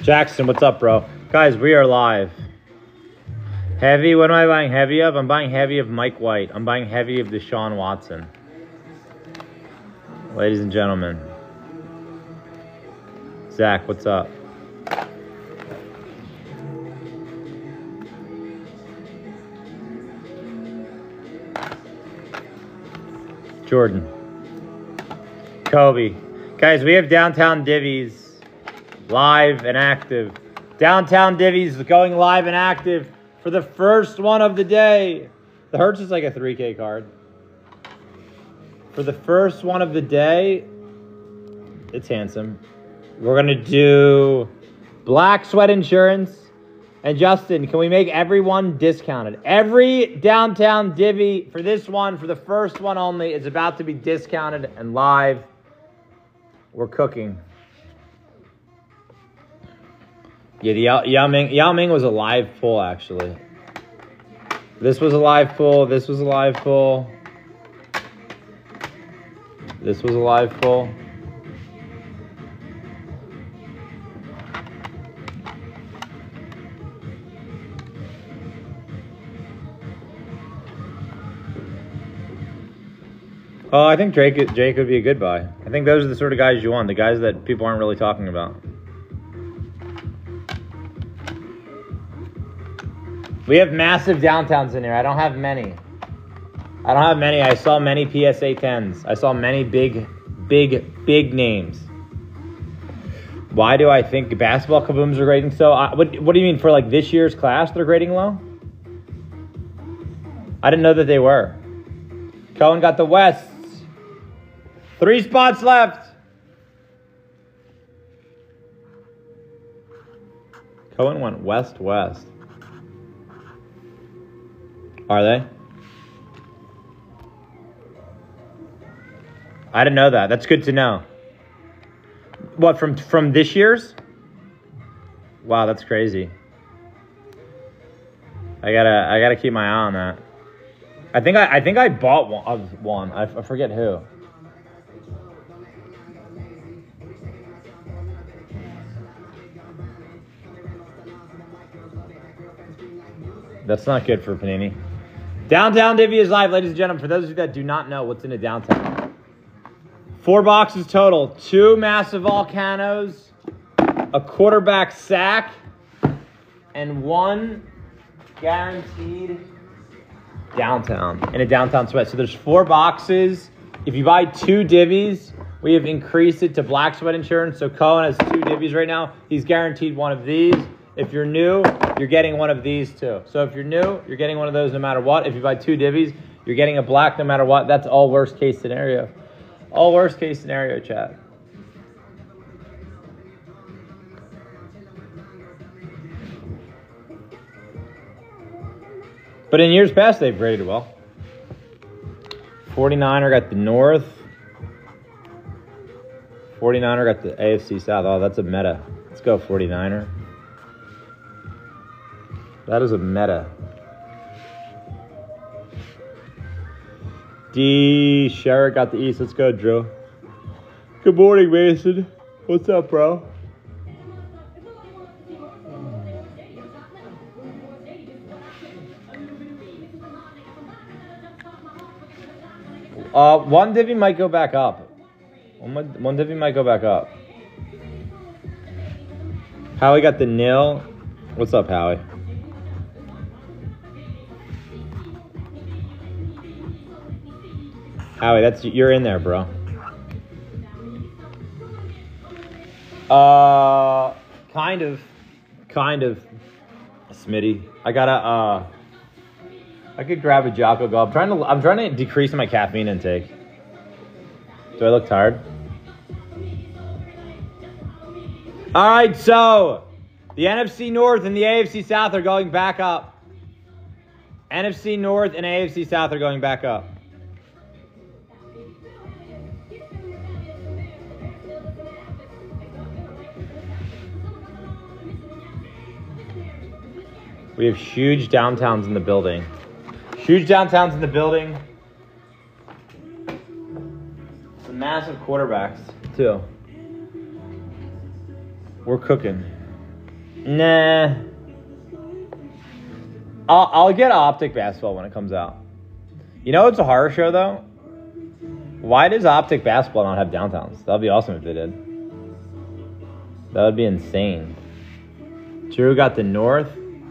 Jackson, what's up, bro? Guys, we are live. Heavy, what am I buying heavy of? I'm buying heavy of Mike White. I'm buying heavy of Deshaun Watson. Ladies and gentlemen. Zach, what's up? Jordan. Kobe. Guys, we have Downtown Divvies live and active. Downtown Divvies going live and active for the first one of the day. The Hertz is like a 3K card. For the first one of the day, it's handsome. We're going to do Black Sweat Insurance. And Justin, can we make everyone discounted? Every Downtown Divvy for this one, for the first one only, is about to be discounted and live. We're cooking. Yeah, the Yao Ming was a live pull, actually. This was a live pull. This was a live pull. This was a live pull. Oh, I think Drake would be a good buy. I think those are the sort of guys you want, the guys that people aren't really talking about. We have massive downtowns in here. I don't have many. I saw many PSA 10s. I saw many big names. Why do I think basketball kabooms are grading so? What do you mean for like this year's class? They're grading low? I didn't know that they were. Cohen got the Wests. 3 spots left. Cohen went west. Are they? I didn't know that. That's good to know. What, from this year's? Wow, that's crazy. I gotta keep my eye on that. I think I bought one. I forget who. That's not good for Panini. Downtown Divvy is live, ladies and gentlemen. For those of you that do not know what's in a downtown. 4 boxes total. 2 massive volcanoes, a quarterback sack, and 1 guaranteed downtown in a downtown sweat. So there's 4 boxes. If you buy 2 divvies, we have increased it to Black Sweat Insurance. So Cohen has 2 divvies right now. He's guaranteed one of these. If you're new, you're getting one of these too. So if you're new, you're getting one of those no matter what. If you buy 2 divvies, you're getting a black no matter what. That's all worst case scenario. All worst case scenario, chat. But in years past, they've graded well. 49er got the North. 49er got the AFC South. Oh, that's a meta. Let's go 49er. That is a meta. D. Sherrick got the East. Let's go, Drew. Good morning, Mason. What's up, bro? One divvy might go back up. One divvy might go back up. Howie got the nil. What's up, Howie? Howie, you're in there, bro. Kind of. Smitty. I could grab a Jocko Go. I'm trying to decrease my caffeine intake. Do I look tired? All right, so the NFC North and the AFC South are going back up. NFC North and AFC South are going back up. We have huge downtowns in the building. Huge downtowns in the building. Some massive quarterbacks, too. We're cooking. Nah. I'll get Optic Basketball when it comes out. You know it's a horror show, though? Why does Optic Basketball not have downtowns? That would be awesome if they did. That would be insane. Drew got the North.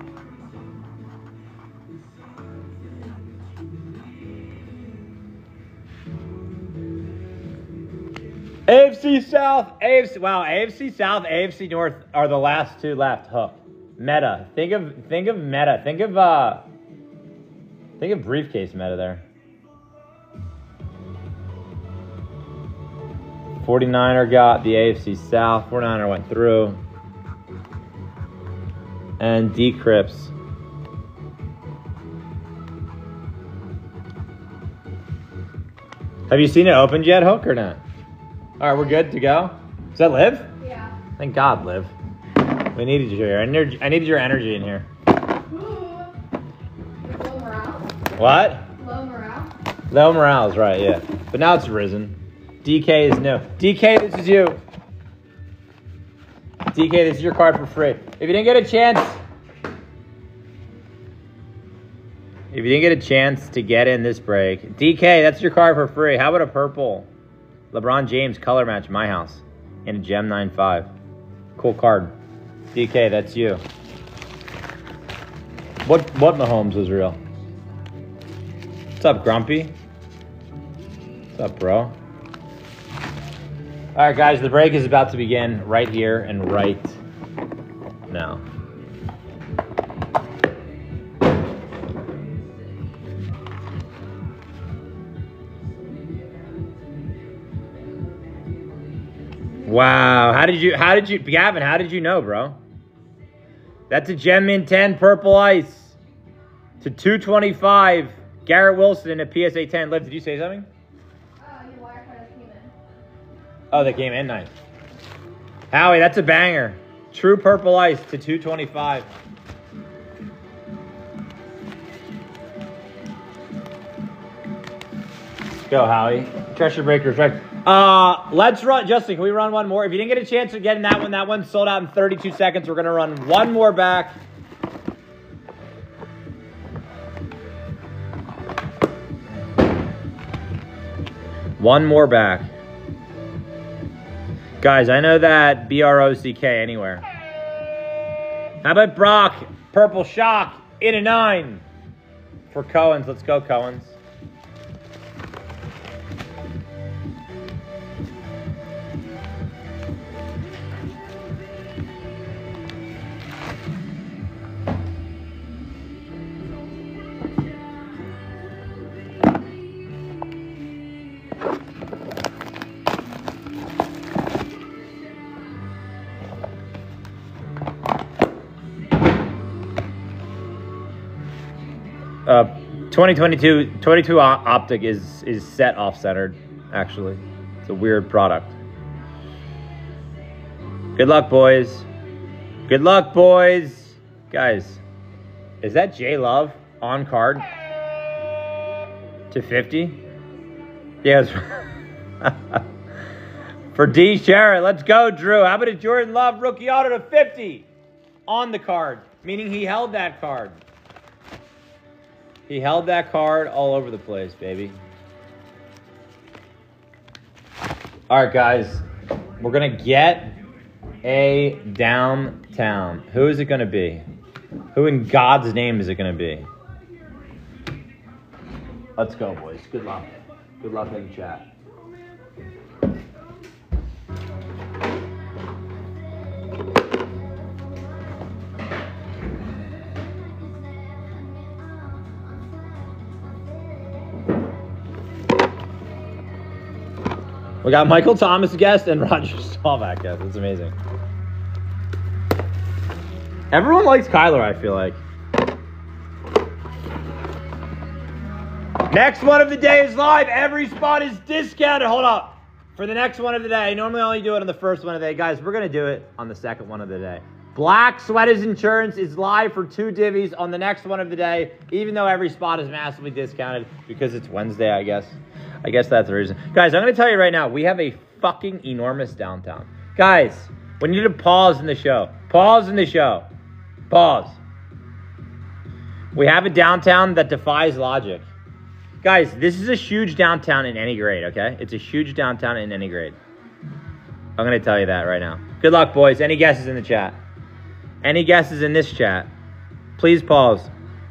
AFC South, AFC South, AFC North are the last two left. Hook. Meta. Think of meta. Think of briefcase meta there. 49er got the AFC South. 49er went through. And Decrypts. Have you seen it opened yet, Hook, or not? All right, we're good to go. Does that Liv? Yeah. Thank God, Liv. We needed your energy. I needed your energy in here. Low morale. What? Low morale. Low morale is right, yeah. But now it's risen. DK is new. DK, this is you. DK, this is your card for free. If you didn't get a chance to get in this break, DK, that's your card for free. How about a purple LeBron James color match in my house in a Gem 9.5? Cool card. DK, that's you. What Mahomes is real? What's up, Grumpy? What's up, bro? All right, guys, the break is about to begin right here and right now. Wow, how did you, Gavin, how did you know, bro? That's a Gem Mint 10 Purple Ice to 225. Garrett Wilson in a PSA 10. Liv, did you say something? Your wire cutters came in. Oh, they came in nice. Howie, that's a banger. True Purple Ice to 225. Let's go, Howie. Treasure Breakers, right? Let's run, Justin, can we run one more? If you didn't get a chance to get in that one sold out in 32 seconds. We're going to run one more back. One more back. Guys, I know that BROCK anywhere. How about Brock? Purple Shock in a 9 for Cohen's. Let's go, Cohen's. Uh, 22 Optic is set off-centered, actually. It's a weird product. Good luck, boys. Good luck, boys. Guys, is that J Love on card to 50? Yes. For D. Sherritt, let's go, Drew. How about a Jordan Love rookie auto to 50 on the card, meaning he held that card. He held that card all over the place, baby. All right, guys. We're going to get a downtown. Who is it going to be? Who in God's name is it going to be? Let's go, boys. Good luck. Good luck in the chat. We got Michael Thomas guest and Roger Staubach guest. That's amazing. Everyone likes Kyler, I feel like. Next one of the day is live. Every spot is discounted. Hold up. For the next one of the day, I normally only do it on the first one of the day. Guys, we're going to do it on the second one of the day. Black Sweaters Insurance is live for 2 divvies on the next one of the day, even though every spot is massively discounted because it's Wednesday, I guess. I guess that's the reason. Guys, I'm going to tell you right now, we have a fucking enormous downtown. Guys, we need to pause in the show. Pause in the show. Pause. We have a downtown that defies logic. Guys, this is a huge downtown in any grade, okay? It's a huge downtown in any grade. I'm going to tell you that right now. Good luck, boys. Any guesses in the chat? Any guesses in this chat? Please pause.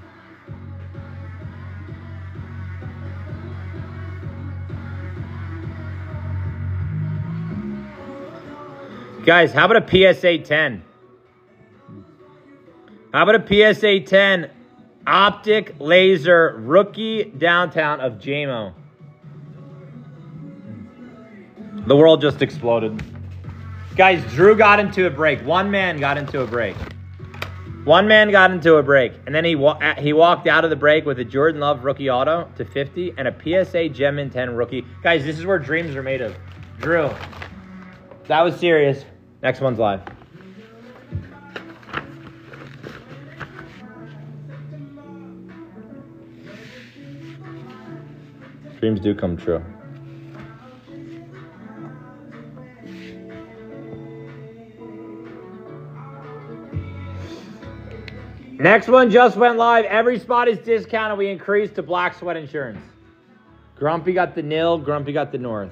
Guys, how about a PSA 10? How about a PSA 10 optic laser rookie downtown of JMO? The world just exploded. Guys, Drew got into a break. One man got into a break. One man got into a break. And then he walked out of the break with a Jordan Love rookie auto to 50 and a PSA Gem 10 rookie. Guys, this is where dreams are made of. Drew, that was serious. Next one's live. Dreams do come true. Next one just went live. Every spot is discounted. We increased to Black Sweat Insurance. Grumpy got the nil. Grumpy got the north.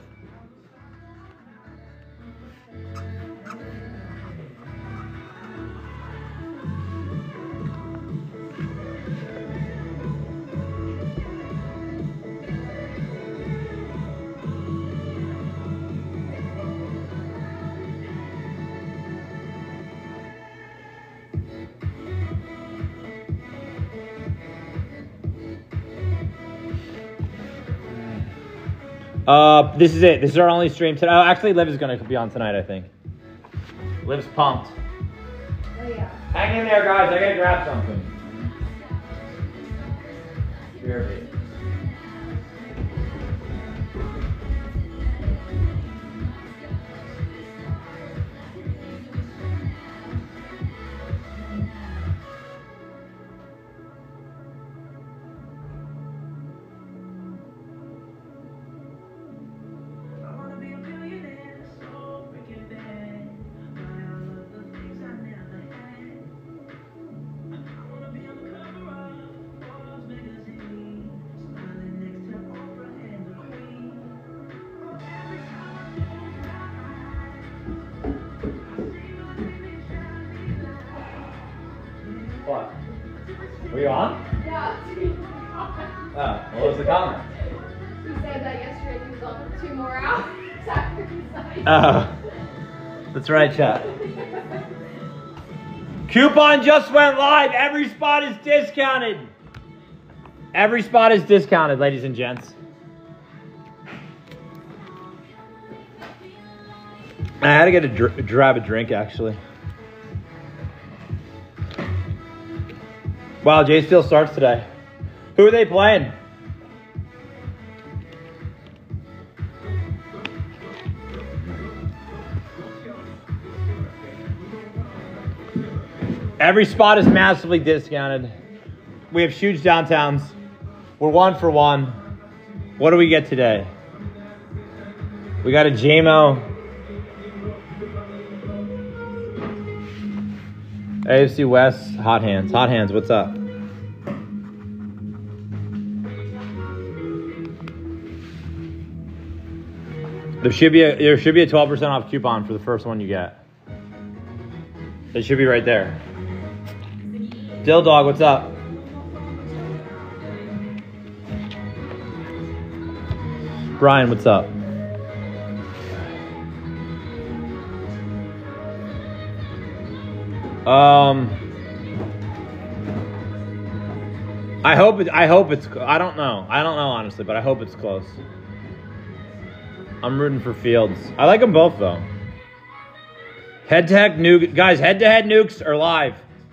This is it. This is our only stream today. Oh, actually, Liv is going to be on tonight, I think. Liv's pumped. Oh, yeah. Hang in there, guys. I got to grab something. BRB. What? Were you on? Yeah. Oh, what was the comment? He said that yesterday he was on for 2 more hours after he signed. Oh, that's right, chat. Coupon just went live. Every spot is discounted. Every spot is discounted, ladies and gents. I had to get grab a drink, actually. Wow, Jay Steele starts today. Who are they playing? Every spot is massively discounted. We have huge downtowns. We're 1 for 1. What do we get today? We got a JMO. AFC West, Hot Hands. Hot Hands, what's up? There should be a 12% off coupon for the first one you get. It should be right there. Dill Dog, what's up? Brian, what's up? I hope it's I don't know honestly, but I hope it's close. I'm rooting for Fields. I like them both though. Head-to-head nuke, guys, head-to-head nukes are live.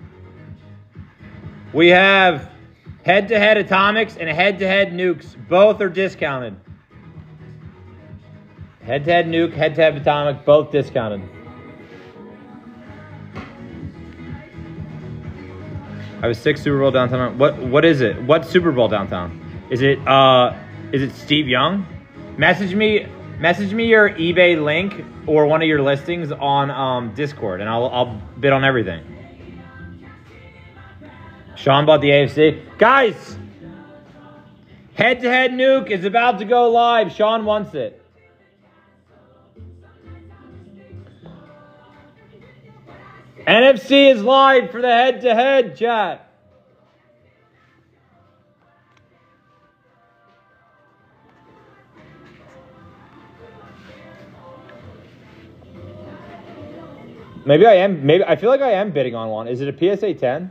We have head-to-head atomics and head-to-head nukes. Both are discounted. Head-to-head nuke, head-to-head atomic, both discounted. I was 6 Super Bowl downtown. What is it? What Super Bowl downtown? Is it Steve Young? Message me Message me your eBay link or one of your listings on Discord, and I'll bid on everything. Sean bought the AFC. Guys, head-to-head nuke is about to go live. Sean wants it. NFC is live for the head-to-head, chat. Maybe I am. Maybe I feel like I am bidding on one. Is it a PSA 10?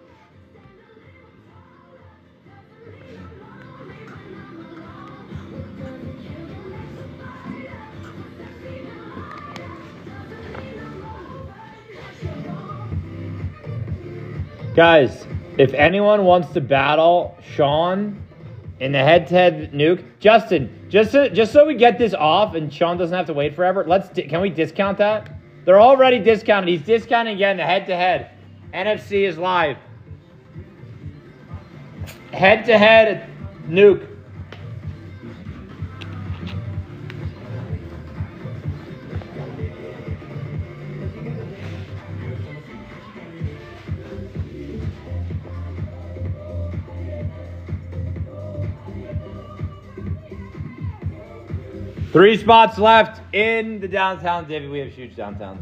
Guys, if anyone wants to battle Sean in the head-to-head nuke, Justin, just so we get this off and Sean doesn't have to wait forever, can we discount that? They're already discounted. He's discounting again the head-to-head. NFC is live. Head-to-head nuke. Three spots left in the downtown divvy. We have huge downtowns.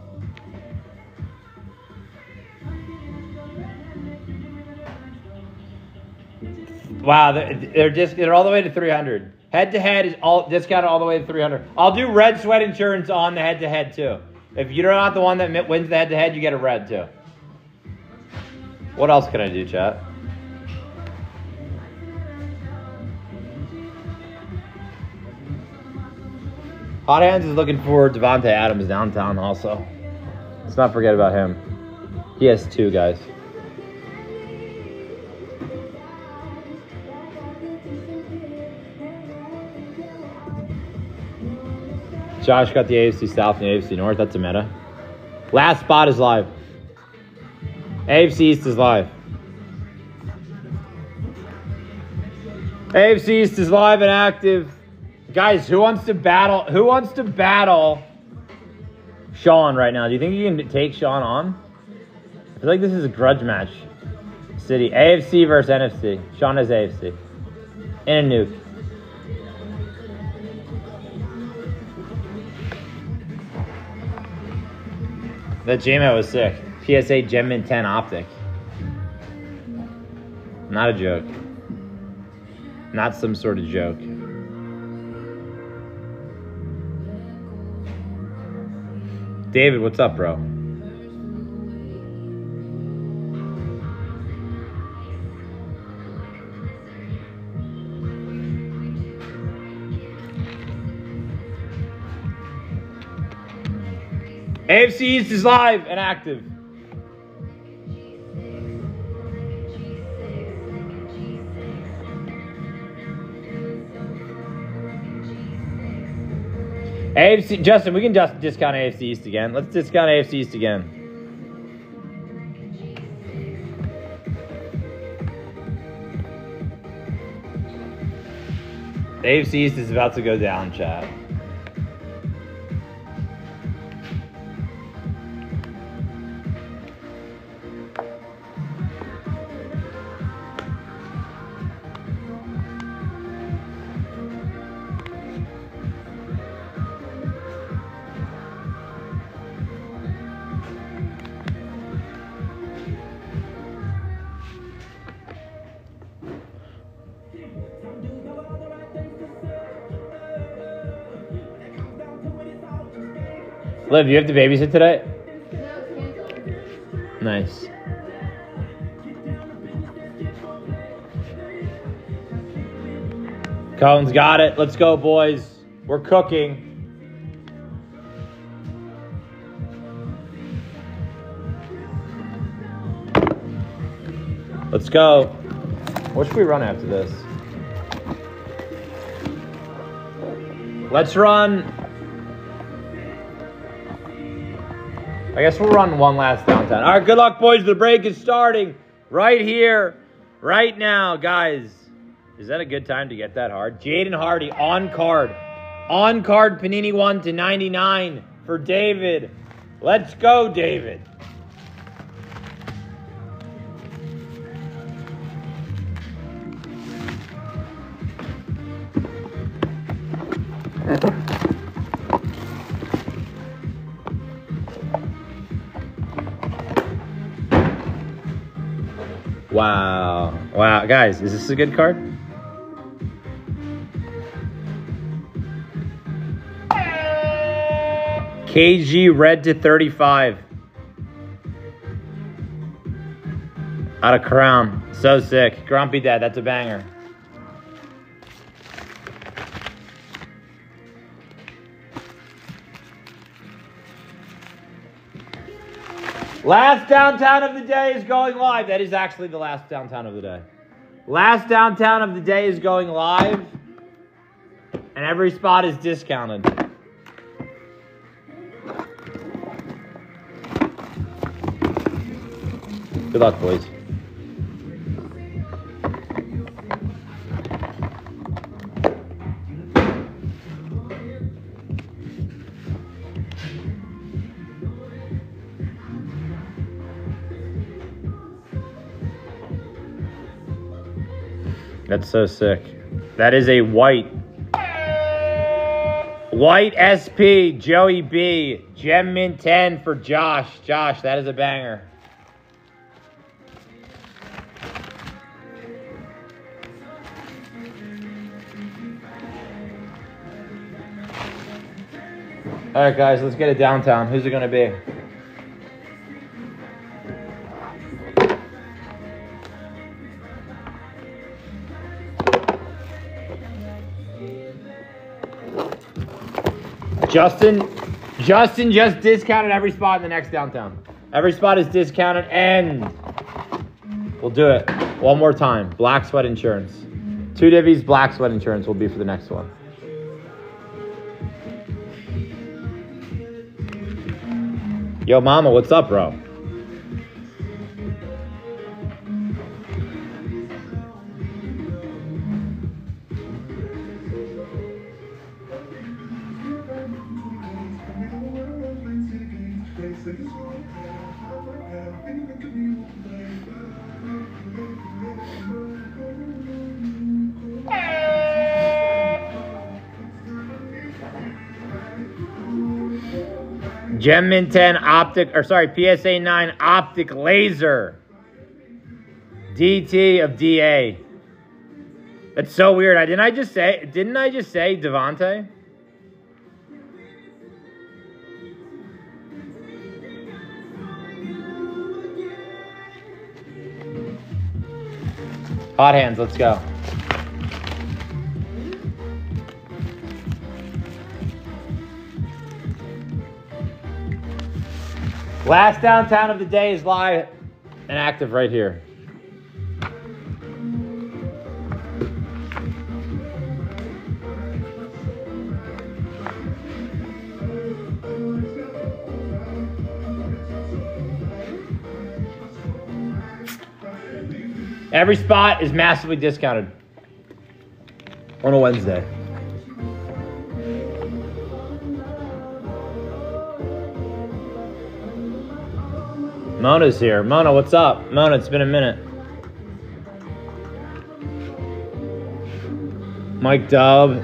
Wow, they're all the way to 300. Head to head is all discounted all the way to 300. I'll do red sweat insurance on the head to head too. If you're not the one that wins the head to head, you get a red too. What else can I do, chat? Hot Hands is looking for Devontae Adams downtown also. Let's not forget about him. He has two, guys. Josh got the AFC South and the AFC North. That's a meta. Last spot is live. AFC East is live. AFC East is live and active. Guys, who wants to battle? Who wants to battle Sean right now? Do you think you can take Sean on? I feel like this is a grudge match. City. AFC versus NFC. Sean has AFC. And a nuke. That JMO was sick. PSA Gemmin 10 optic. Not a joke. Not some sort of joke. David, what's up, bro? AFC East is live and active. AFC, Justin, we can just discount AFC East again. Let's discount AFC East again. AFC East is about to go down, chat. Liv, you have to babysit today? No, it's canceled. Nice. Cohen's got it. Let's go, boys. We're cooking. Let's go. What should we run after this? Let's run. I guess we'll run one last downtown. All right, good luck, boys. The break is starting right here, right now, guys. Is that a good time to get that hard? Jaden Hardy on card. On-card Panini 1/99 for David. Let's go, David. Wow. Wow. Guys, is this a good card? KG red /35. Out of Crown. So sick. Grumpy Dad, that's a banger. Last downtown of the day is going live. That is actually the last downtown of the day. Last downtown of the day is going live. And every spot is discounted. Good luck, boys. That's so sick. That is a white. White SP, Joey B. Gem Mint 10 for Josh. Josh, that is a banger. All right, guys, let's get it downtown. Who's it going to be? Justin just discounted every spot in the next downtown. Every spot is discounted, and we'll do it one more time. Black Sweat Insurance. 2 divvies, Black Sweat Insurance will be for the next one. Yo, mama, what's up, bro? Gem Mint 10 optic, or sorry, PSA 9 optic laser. DT of DA. That's so weird. Didn't I just say Devontae? Hot hands, let's go. Last downtown of the day is live and active right here. Every spot is massively discounted on a Wednesday. Mona's here. Mona, what's up? Mona, it's been a minute. Mike Dub.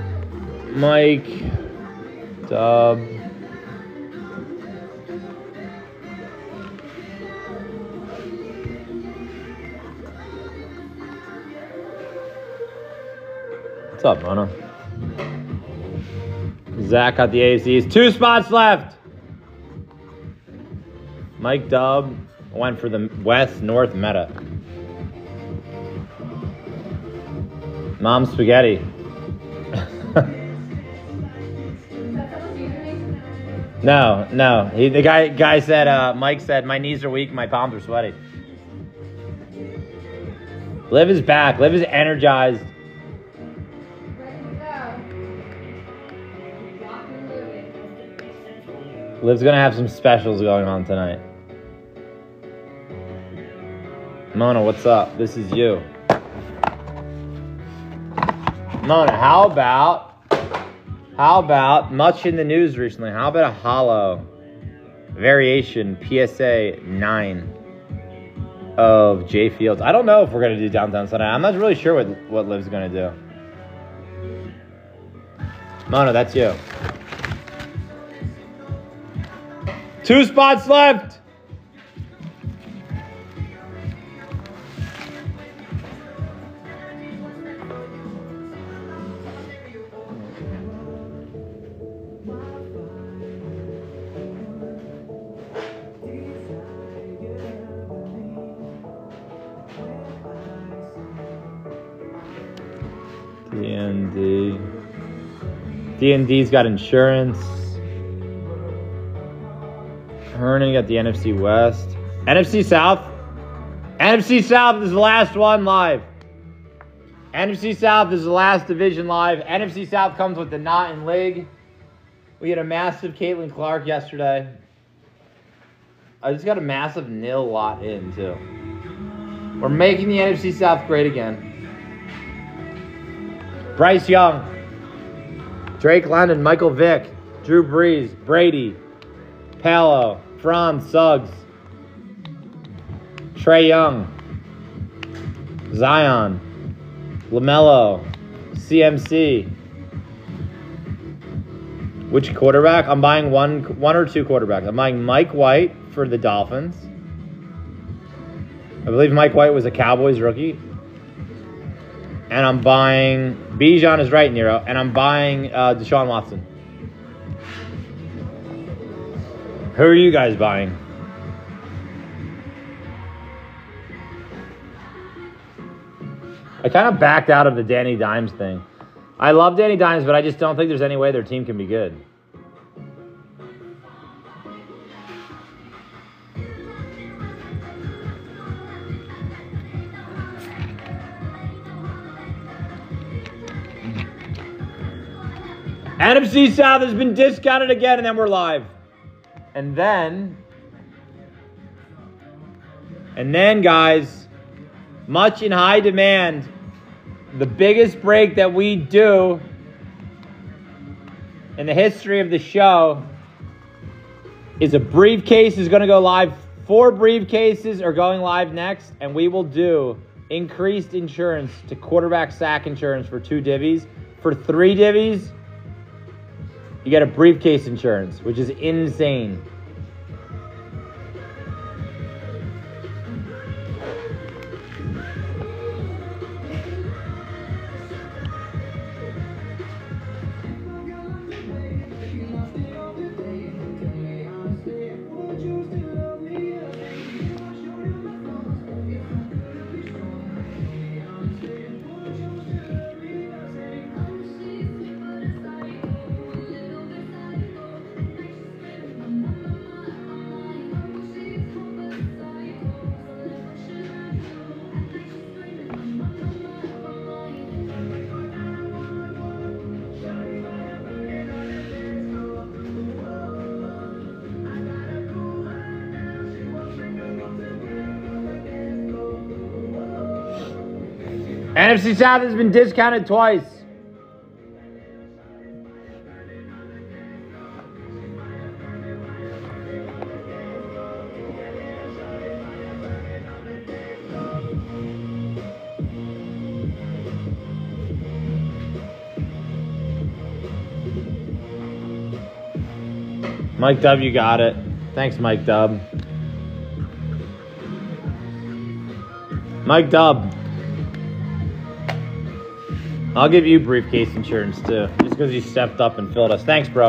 What's up, Mona? Zach got the ACs. 2 spots left. Mike Dub went for the West North meta. Mom Spaghetti. No. The guy said, Mike said, my knees are weak, my palms are sweaty. Liv is back. Liv is energized. Liv's gonna have some specials going on tonight. Mona, what's up? This is you. Mona, how about How about, much in the news recently, how about a hollow variation PSA 9 of Jay Fields? I don't know if we're going to do Downtown Sunday. I'm not really sure what Liv's going to do. Mono, that's you. 2 spots left. D&D's got insurance. Hernan got the NFC West. NFC South. NFC South is the last one live. NFC South is the last division live. NFC South comes with the Knot and Lig. We had a massive Caitlin Clark yesterday. I just got a massive nil lot in, too. We're making the NFC South great again. Bryce Young. Drake London, Michael Vick, Drew Brees, Brady, Palo, Franz, Suggs, Trey Young, Zion, LaMelo, CMC. Which quarterback? I'm buying one or two quarterbacks. I'm buying Mike White for the Dolphins. I believe Mike White was a Cowboys rookie. And I'm buying Bijan is right, Nero. And I'm buying Deshaun Watson. Who are you guys buying? I kind of backed out of the Danny Dimes thing. I love Danny Dimes, but I just don't think there's any way their team can be good. NFC South has been discounted again, and then we're live. And then, guys, much in high demand, the biggest break that we do in the history of the show is a briefcase is going to go live. 4 briefcases are going live next, and we will do increased insurance to quarterback sack insurance for 2 divvies. For 3 divvies, you get a briefcase insurance, which is insane. NFC South has been discounted twice. Mike Dub, you got it. Thanks, Mike Dub. Mike Dub. I'll give you briefcase insurance too, just because you stepped up and filled us. Thanks, bro.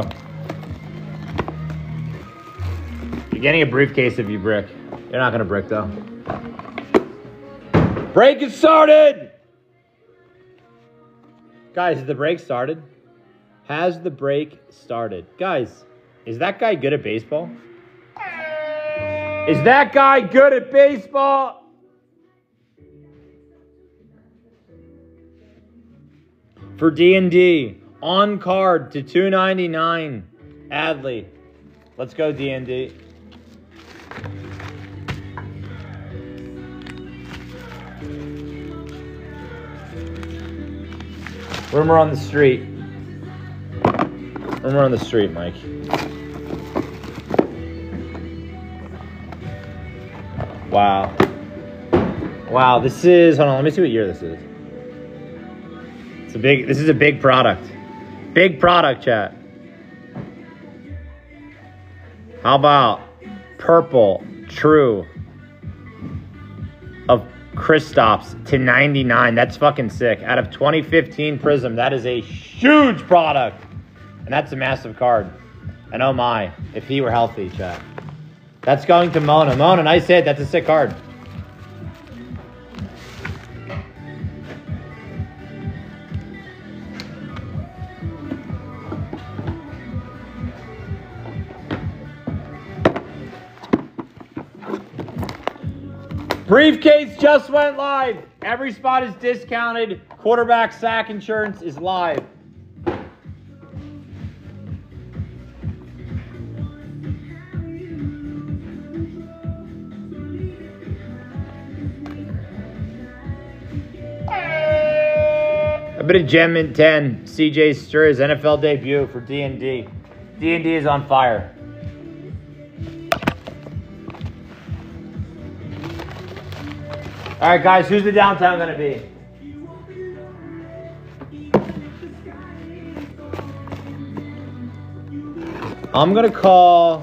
You're getting a briefcase if you brick. You're not gonna brick though. Break is started! Guys, the break started? Has the break started? Guys, is that guy good at baseball? Is that guy good at baseball? For D&D, on card to $299. Adley. Let's go, D&D. Rumor on the street. Rumor on the street, Mike. Wow. Wow, this is, hold on, let me see what year this is. This is a big product. Big product, chat. How about purple true of Kristaps to 99? That's fucking sick. Out of 2015 Prism, that is a huge product. And that's a massive card. And oh my, if he were healthy, chat. That's going to Mona. Mona, nice hit. That's a sick card. Briefcase just went live. Every spot is discounted. Quarterback sack insurance is live. A bit of gem in 10. CJ Sturz NFL debut for D&D. D&D is on fire. All right, guys, who's the downtown going to be? I'm going to call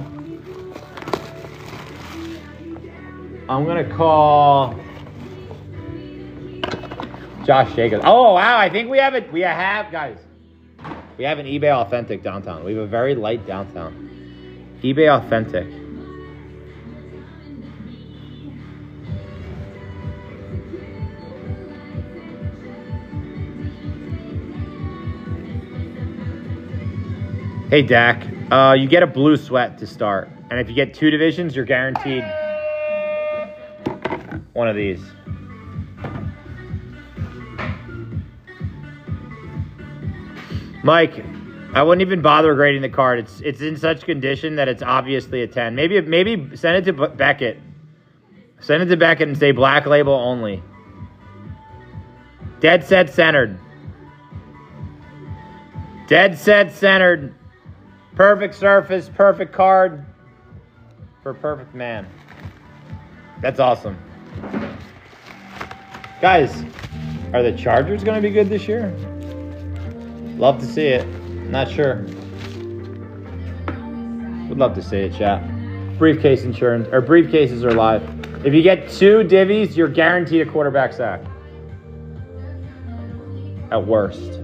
Josh Jacobs. Oh, wow, I think we have an eBay Authentic downtown. We have a very light downtown. eBay Authentic. Hey, Dak, you get a blue sweat to start. And if you get 2 divisions, you're guaranteed one of these. Mike, I wouldn't even bother grading the card. It's in such condition that it's obviously a 10. Maybe send it to Beckett. Send it to Beckett and say black label only. Dead set centered. Dead set centered. Perfect surface, perfect card for a perfect man. That's awesome. Guys, are the Chargers going to be good this year? Love to see it. Not sure. Would love to see it, chat. Briefcase insurance, or briefcases are live. If you get 2 divvies, you're guaranteed a quarterback sack. At worst.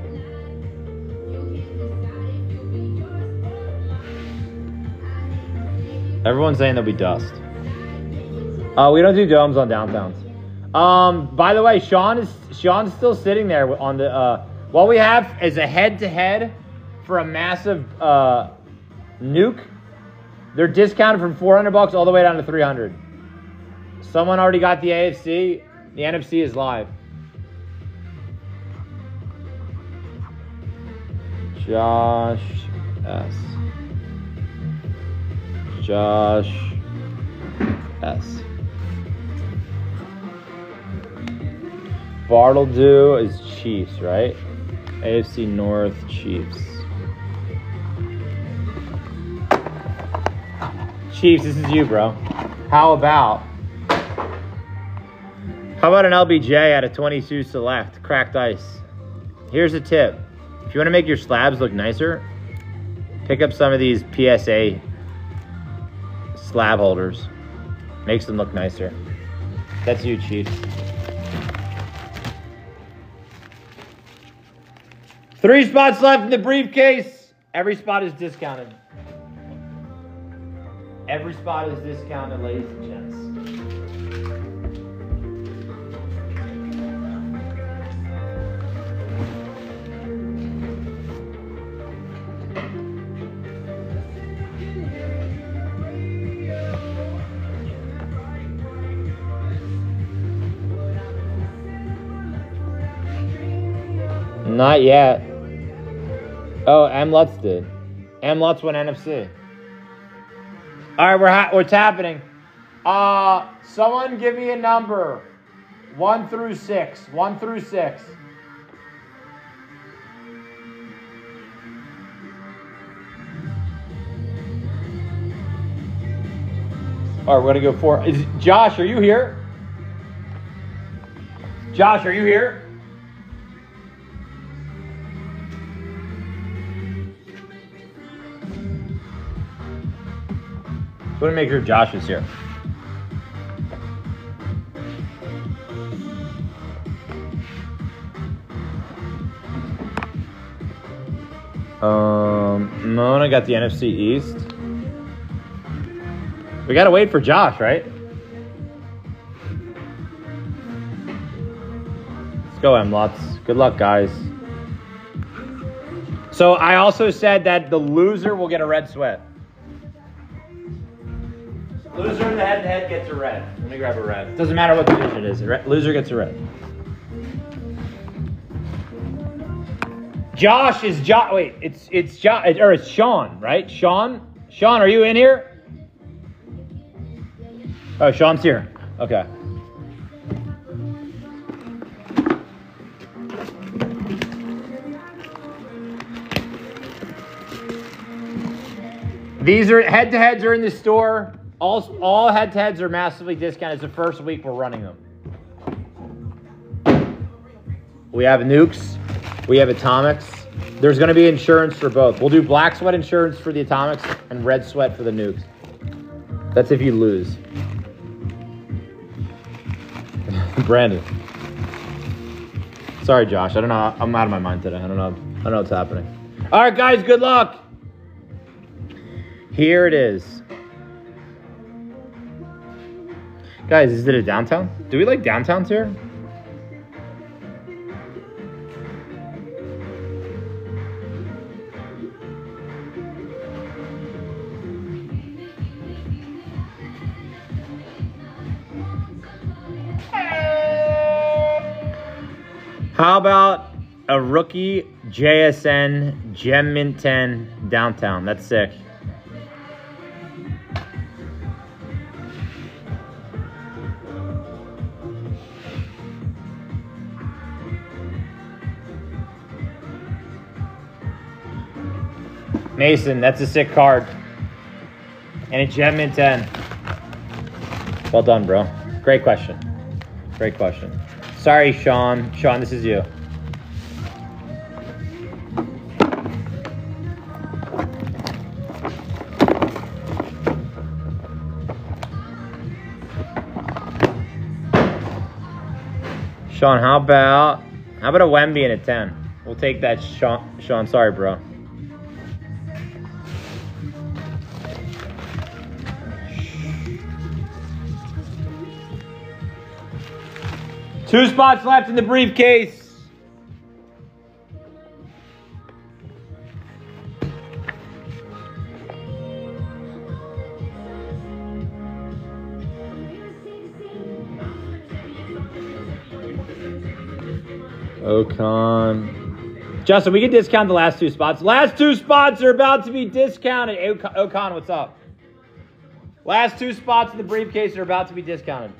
Everyone's saying there'll be dust. We don't do domes on downtowns. By the way, Sean's still sitting there on the. What we have is a head-to-head for a massive nuke. They're discounted from $400 all the way down to $300. Someone already got the AFC. The NFC is live. Josh S. Josh S. Bartledew is Chiefs, right? AFC North Chiefs. Chiefs, this is you, bro. How about an LBJ at a 22 select, cracked ice? Here's a tip. If you want to make your slabs look nicer, pick up some of these PSA slab holders. Makes them look nicer. That's you, Chiefs. 3 spots left in the briefcase. Every spot is discounted. Every spot is discounted, ladies and gents. Not yet. Oh, M. Lutz did. M. Lutz went NFC. All right, we're tapping. Someone give me a number. 1 through 6. 1 through 6. All right, we're gonna go for. Josh, are you here? Josh, are you here? I want to make sure Josh is here. Mona got the NFC East. We gotta wait for Josh, right? Let's go, M-Lots. Good luck, guys. So I also said that the loser will get a red sweat. Loser in the head-to-head gets a red. Let me grab a red. Doesn't matter what division it is. Loser gets a red. Josh is Josh. Wait, it's Josh or it's Sean, right? Sean, are you in here? Oh, Sean's here. Okay. These are head-to-heads are in the store. All head-to-heads are massively discounted. It's the first week we're running them. We have nukes. We have atomics. There's going to be insurance for both. We'll do black sweat insurance for the atomics and red sweat for the nukes. That's if you lose. Brandon. Sorry, Josh. I don't know. I'm out of my mind today. I don't know what's happening. All right, guys. Good luck. Here it is. Guys, is it a downtown? Do we like downtowns here? How about a rookie JSN Gem Mint 10 downtown? That's sick. Mason, that's a sick card. And a Gem Mint 10. Well done, bro. Great question. Great question. Sorry, Sean. Sean, this is you. Sean, how about a Wemby and a 10? We'll take that, Sean. Sean, sorry, bro. Two spots left in the briefcase. Ocon. Justin, we can discount the last two spots. Last two spots are about to be discounted. Ocon, what's up? Last two spots in the briefcase are about to be discounted.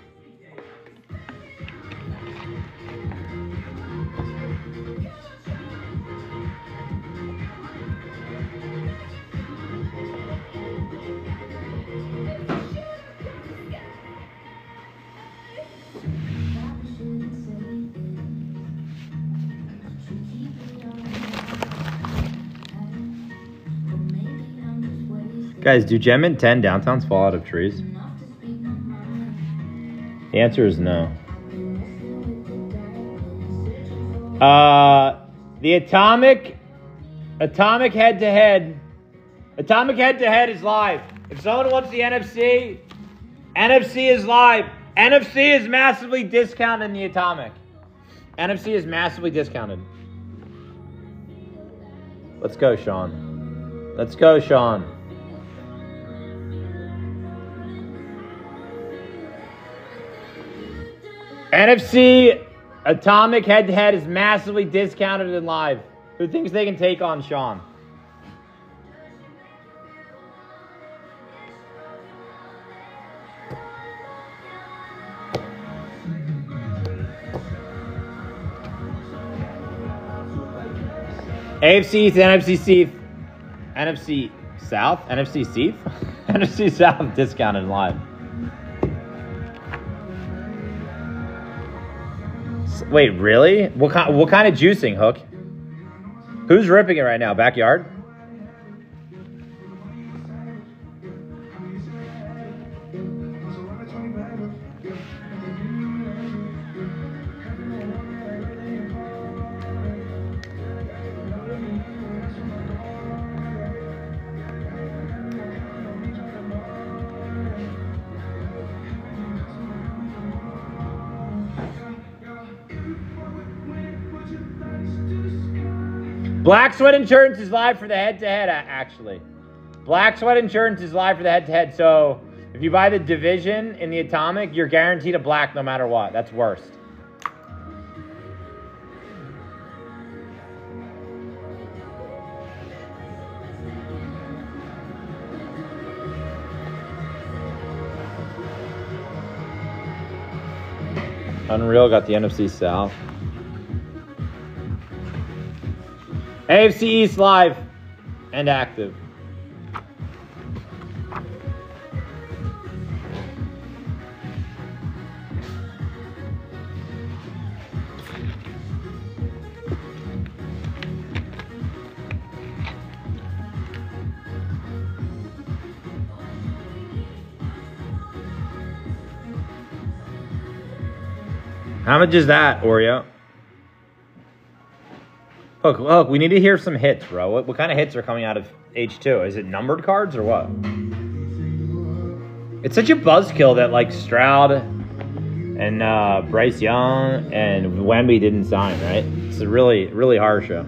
Guys, do Gem Mint 10 downtowns fall out of trees? The answer is no. The Atomic head-to-head. Atomic head-to-head is live. If someone wants the NFC, NFC is live. NFC is massively discounted in the Atomic. NFC is massively discounted. Let's go, Sean. Let's go, Sean. NFC Atomic head-to-head is massively discounted in live. Who thinks they can take on Sean? AFC East, NFC South, NFC South? NFC South discounted in live. Wait, really? What kind of juicing, Hook? Who's ripping it right now? Backyard? Black Sweat Insurance is live for the head-to-head, actually. Black Sweat Insurance is live for the head-to-head, so if you buy the division in the Atomic, you're guaranteed a black no matter what. That's worst. Unreal got the NFC South. AFC East live and active. How much is that, Oreo? Look, we need to hear some hits, bro. What kind of hits are coming out of H2? Is it numbered cards or what? It's such a buzzkill that like Stroud and Bryce Young and Wemby didn't sign, right? It's a really, really hard show.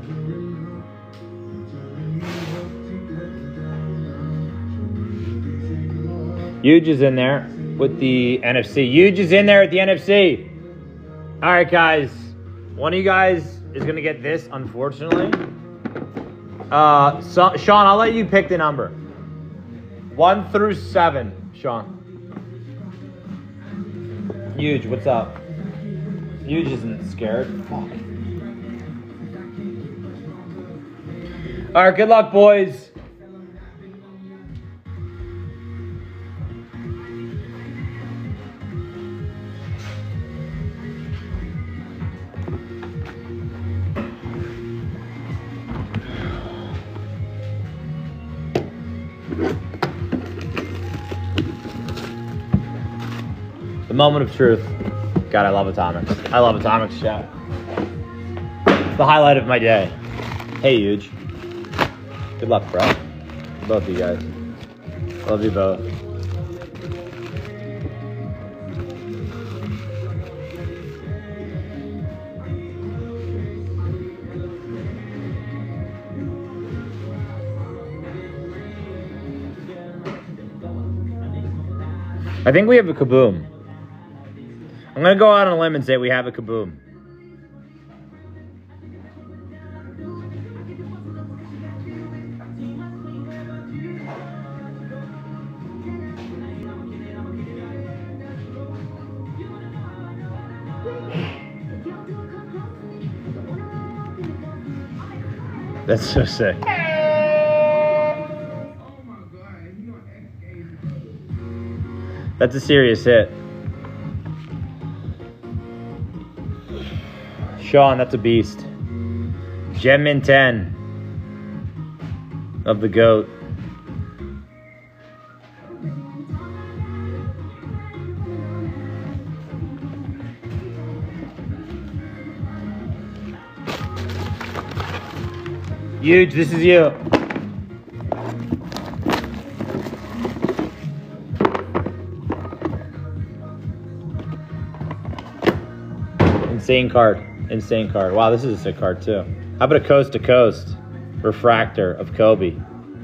Huge is in there with the NFC. Huge is in there at the NFC. All right, guys. One of you guys is going to get this, unfortunately. So, Sean, I'll let you pick the number. 1 through 7, Sean. Huge, what's up? Huge isn't scared. Fuck. All right, good luck, boys. The moment of truth. God, I love Atomics. I love Atomics, chat. It's the highlight of my day. Hey, Huge. Good luck, bro. Both of you guys. Love you both. I think we have a kaboom. I'm going to go out on a limb and say we have a kaboom. That's so sick. That's a serious hit. Sean, that's a beast. Gemmin 10 of the GOAT. Huge, this is you. Insane card. Insane card. Wow, this is a sick card too. How about a coast to coast refractor of Kobe?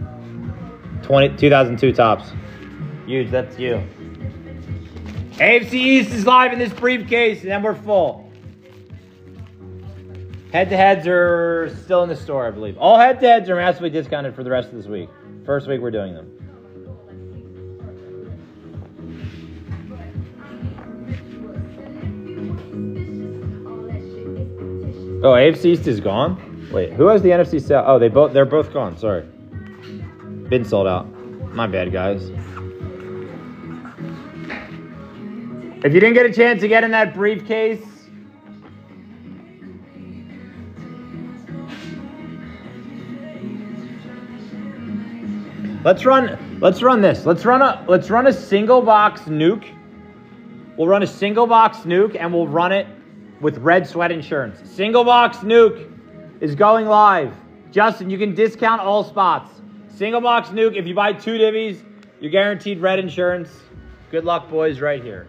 2002 tops. Huge, that's you. AFC East is live in this briefcase, and then we're full. Head-to-heads are still in the store, I believe. All head-to-heads are massively discounted for the rest of this week. First week we're doing them. Oh, AFC East is gone? Wait, who has the NFC South? Oh, they're both gone, sorry. Been sold out. My bad, guys. If you didn't get a chance to get in that briefcase, Let's run this. Let's run a single box nuke. We'll run a single box nuke and we'll run it with Red Sweat Insurance. Single box nuke is going live. Justin, you can discount all spots. Single box nuke, if you buy 2 divvies, you're guaranteed red insurance. Good luck, boys, right here.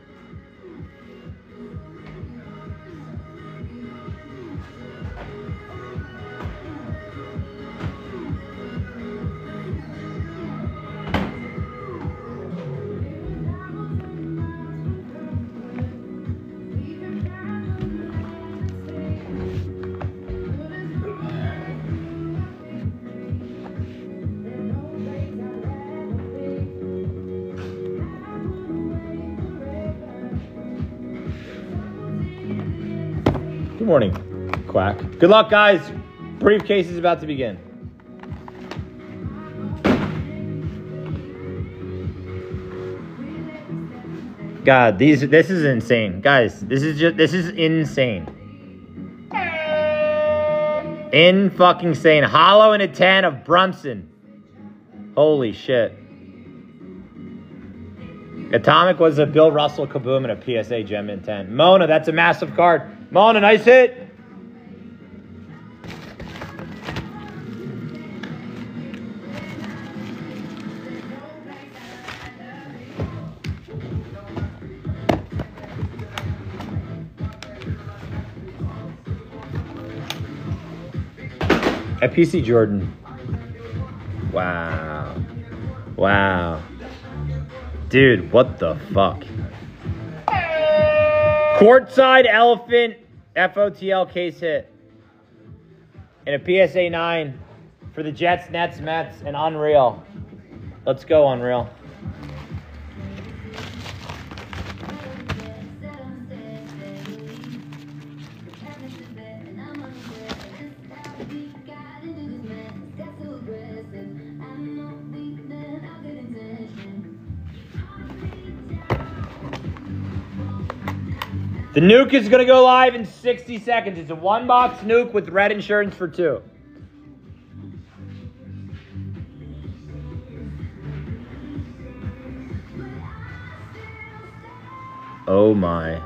Good morning, Quack. Good luck, guys. Briefcase is about to begin. God, this is insane. Guys, this is insane. Fucking sane. Hollow in a 10 of Brunson. Holy shit. Atomic was a Bill Russell Kaboom and a PSA Gem in 10. Mona, that's a massive card. Mona, nice hit. At PC Jordan. Wow. Wow. Dude, what the fuck? Courtside Elephant FOTL case hit. And a PSA 9 for the Jets, Nets, Mets, and Unreal. Let's go, Unreal. The nuke is going to go live in 60 seconds. It's a 1-box nuke with red insurance for 2. Oh my.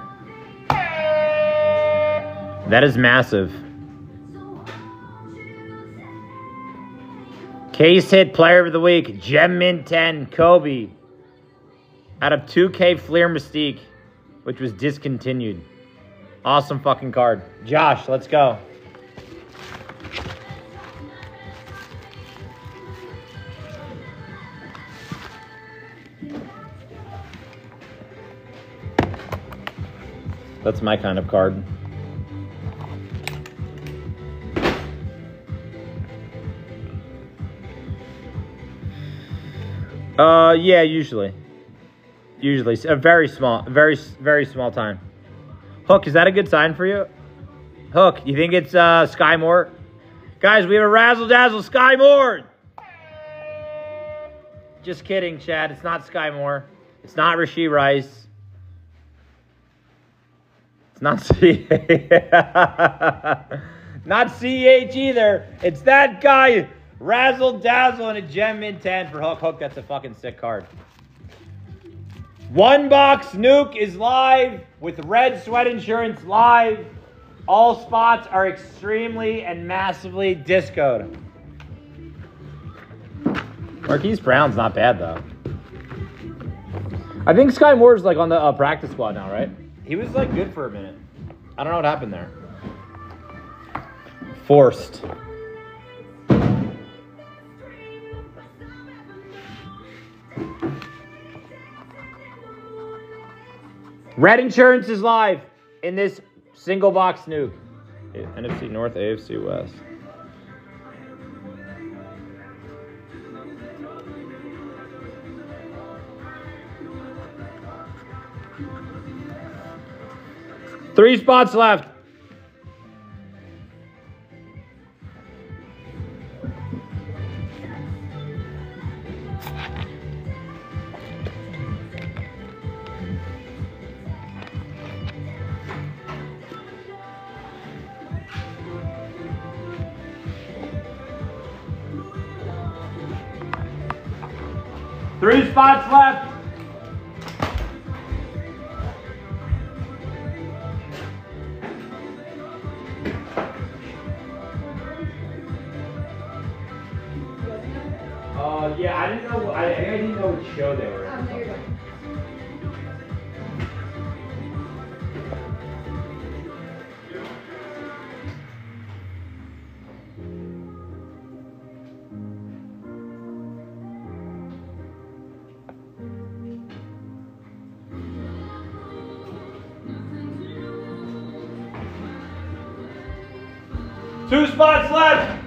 That is massive. Case hit player of the week. Gem Mint 10, Kobe. Out of 2K Fleer Mystique, which was discontinued. Awesome fucking card. Josh, let's go. That's my kind of card. Yeah, usually. Usually, a very small time. Hook, is that a good sign for you? Hook, you think it's Sky Moore? Guys, we have a Razzle Dazzle Sky Moore. Just kidding, Chad. It's not Sky Moore. It's not Rasheed Rice. It's not not CH either. It's that guy, Razzle Dazzle, and a Gem Mint 10 for Hook. Hook, that's a fucking sick card. 1-box nuke is live with Red Sweat Insurance live. All spots are extremely and massively discoed. Marquise Brown's not bad, though. I think Sky Moore's like on the practice squad now, right? He was like good for a minute. I don't know what happened there. Forced. Red Insurance is live in this single box nuke. NFC North, AFC West. Three spots left. 3 spots left. Yeah, I didn't know. I didn't know which show they were in. There you go. Two spots left.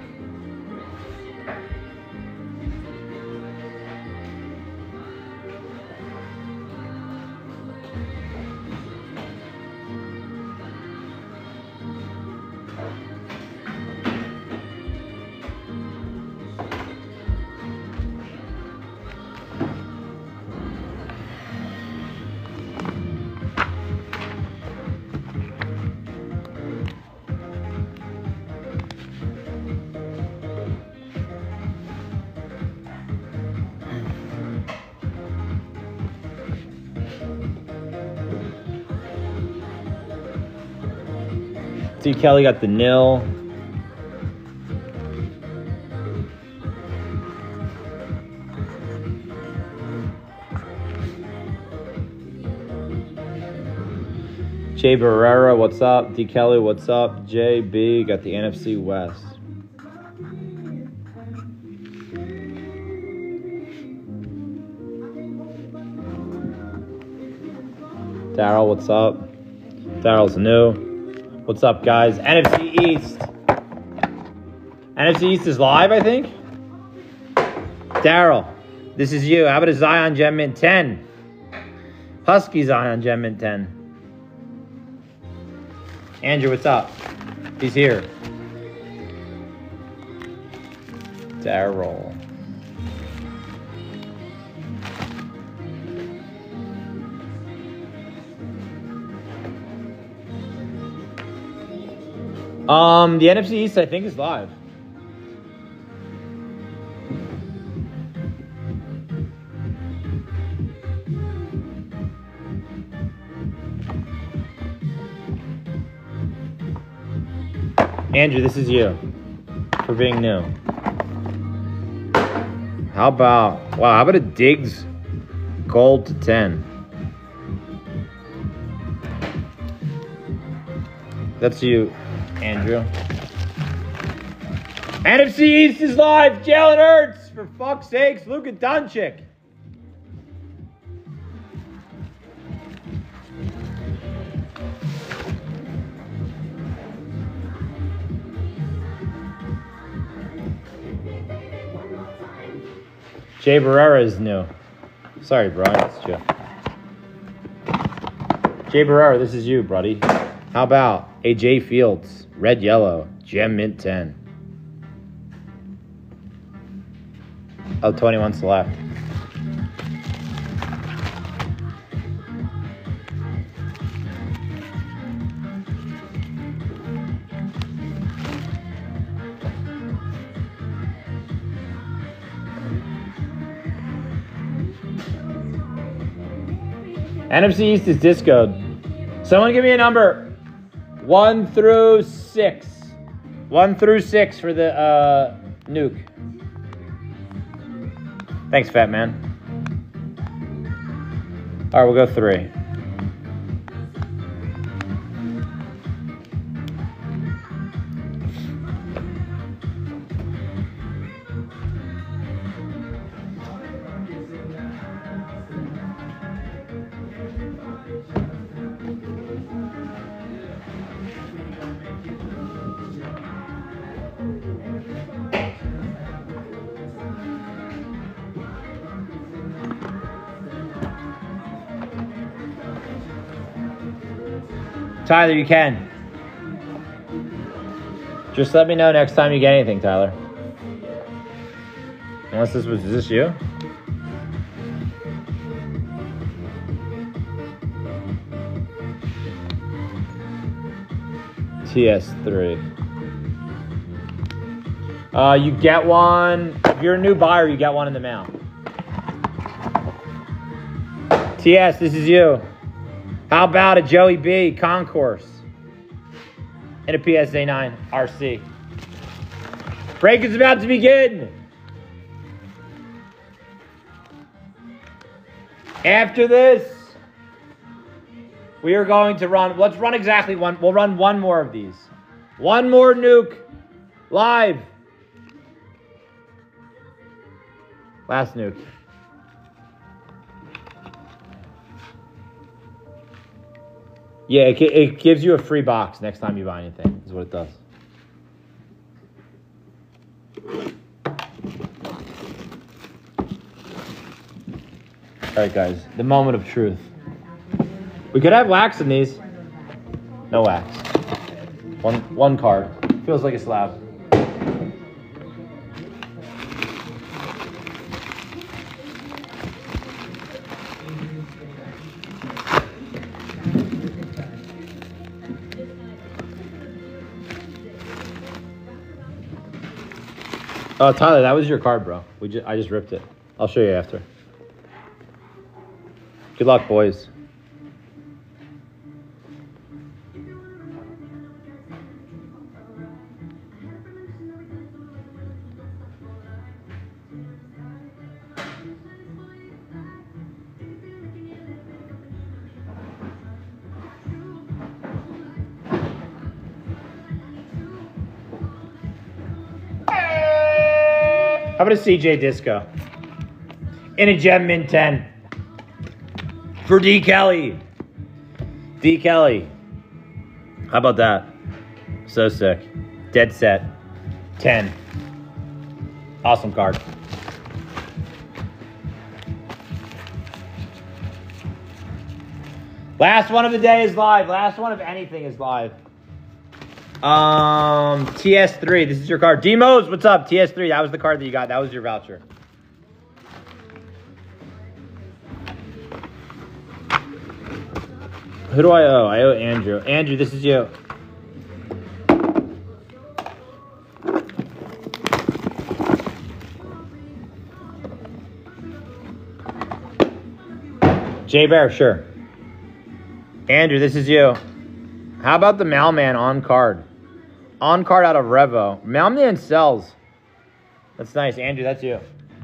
D. Kelly got the nil. Jay Barrera, what's up? D. Kelly, what's up? JB got the NFC West. Daryl, what's up? Daryl's new. What's up, guys? NFC East. NFC East is live, I think. Daryl, this is you. How about a Zion Gem Mint 10? Husky Zion Gem Mint 10. Andrew, what's up? He's here. Daryl. The NFC East, I think, is live. Andrew, this is you for being new. How about a Diggs gold to 10? That's you, Andrew. NFC East is live. Jalen Hurts, for fuck's sakes. Luka Doncic. Jay Barrera is new. Sorry, Brian. It's Joe. Jay Barrera, this is you, buddy. How about AJ Fields, red yellow, gem mint 10. Oh, 21's left. NFC East is discoed. Someone give me a number. 1 through 6. 1 through 6 for the nuke. Thanks, fat man. All right, we'll go 3. Tyler, you can. Just let me know next time you get anything, Tyler. Unless is this you? TS3. You get one. If you're a new buyer, you get one in the mail. TS, this is you. How about a Joey B Concourse and a PSA 9 RC? Break is about to begin. After this, we are going to run, let's run exactly one. We'll run one more of these. One more nuke live. Last nuke. Yeah, it gives you a free box next time you buy anything, is what it does. All right, guys, the moment of truth. We could have wax in these. No wax. One card. Feels like a slab. Oh, Tyler, that was your card, bro. I just ripped it. I'll show you after. Good luck, boys. How about a CJ Disco? In a Gem Mint 10. For D. Kelly. D. Kelly. How about that? So sick. Dead set. 10. Awesome card. Last one of the day is live. Last one of anything is live. TS3, this is your card. D-Mose, what's up? TS3, that was the card that you got. That was your voucher. Who do I owe? I owe Andrew. Andrew, this is you. J Bear, sure. Andrew, this is you. How about the Mailman on card? On card out of Revo. Mailman sells. That's nice. Andrew, that's you.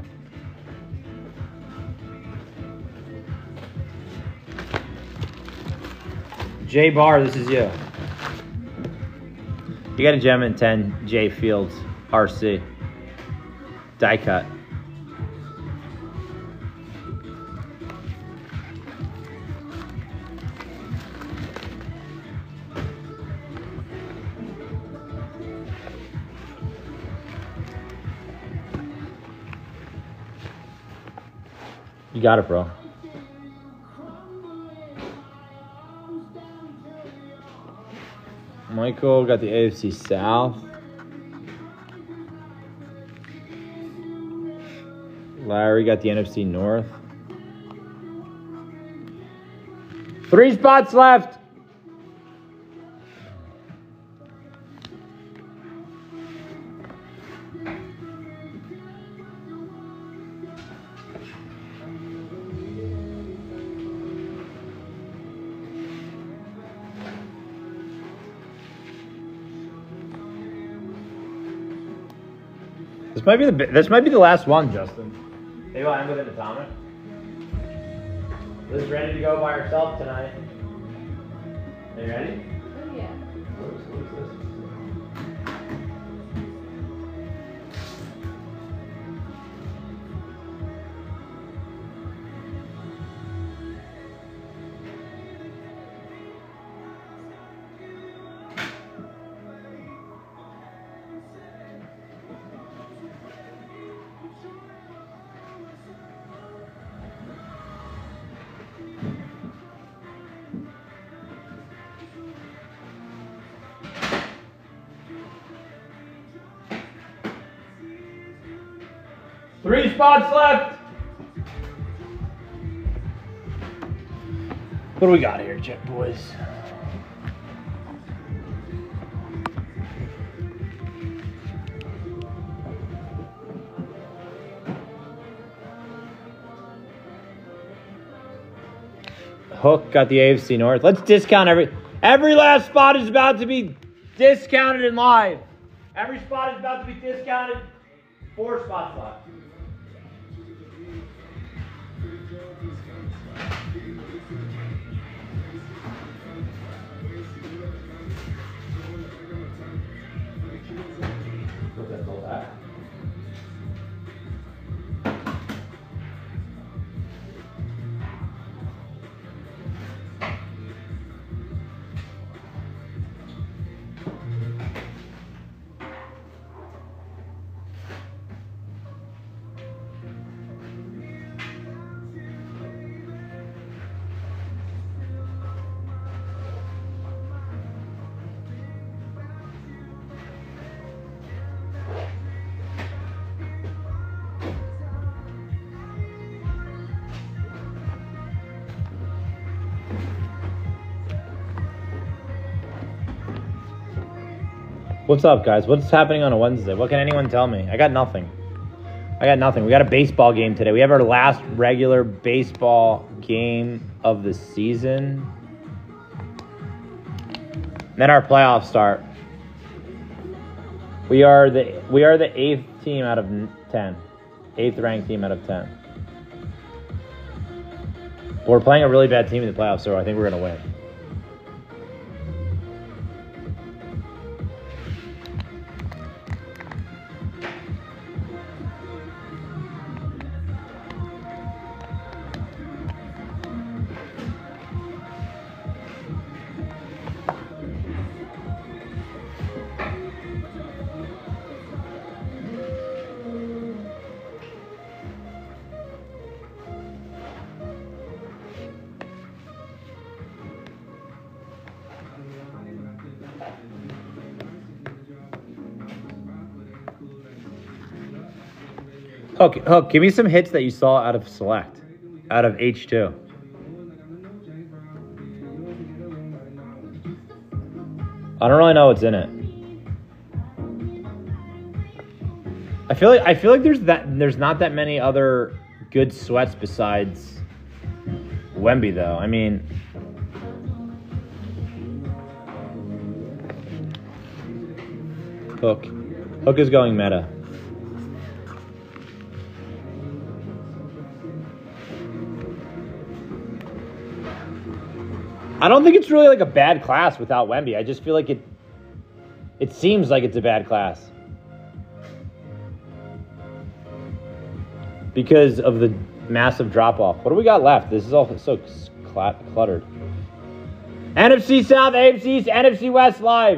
J Bar, this is you. You got a Gem in 10, J Fields, RC. Die cut. You got it, bro. Michael got the AFC South. Larry got the NFC North. 3 spots left. This might be the last one, Justin. Maybe I'll end with an atomic. Liz ready to go by herself tonight. Are you ready? Oh, yeah. What's this? Three spots left. What do we got here, Jet boys? Hook got the AFC North. Let's discount every last spot is about to be discounted and live. Every spot is about to be discounted. 4 spots left. What's up, guys? What's happening on a Wednesday? What can anyone tell me? I got nothing. We got a baseball game today. We have our last regular baseball game of the season. Then our playoffs start. We are the 8th team out of 10. 8th ranked team out of 10. But we're playing a really bad team in the playoffs, so I think we're going to win. Hook, give me some hits that you saw out of Select, out of H2. I don't really know what's in it. I feel like there's not that many other good sweats besides Wemby though. I mean, Hook is going meta. I don't think it's really like a bad class without Wemby. I just feel like it seems like it's a bad class because of the massive drop-off. What do we got left? This is all so cluttered. NFC South, AFC East, NFC West live.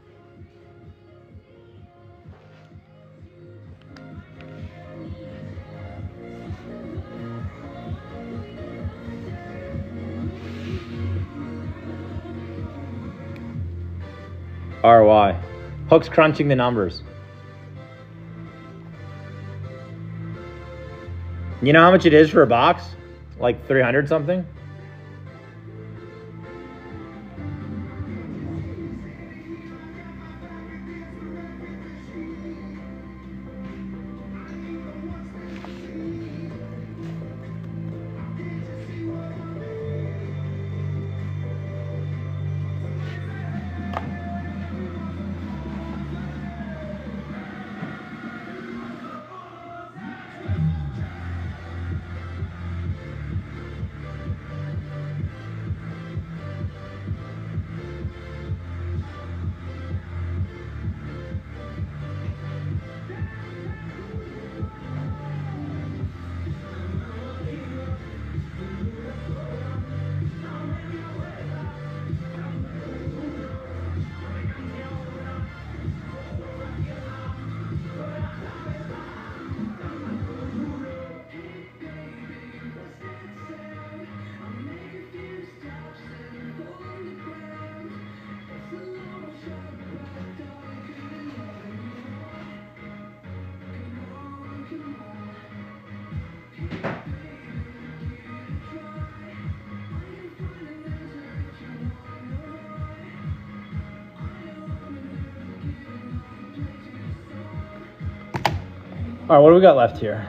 RY. Hook's crunching the numbers. You know how much it is for a box? Like 300 something? All right, what do we got left here?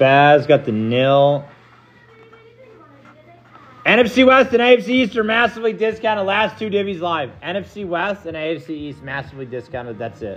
Spaz got the nil. NFC West and AFC East are massively discounted. Last two divvies live. NFC West and AFC East massively discounted. That's it.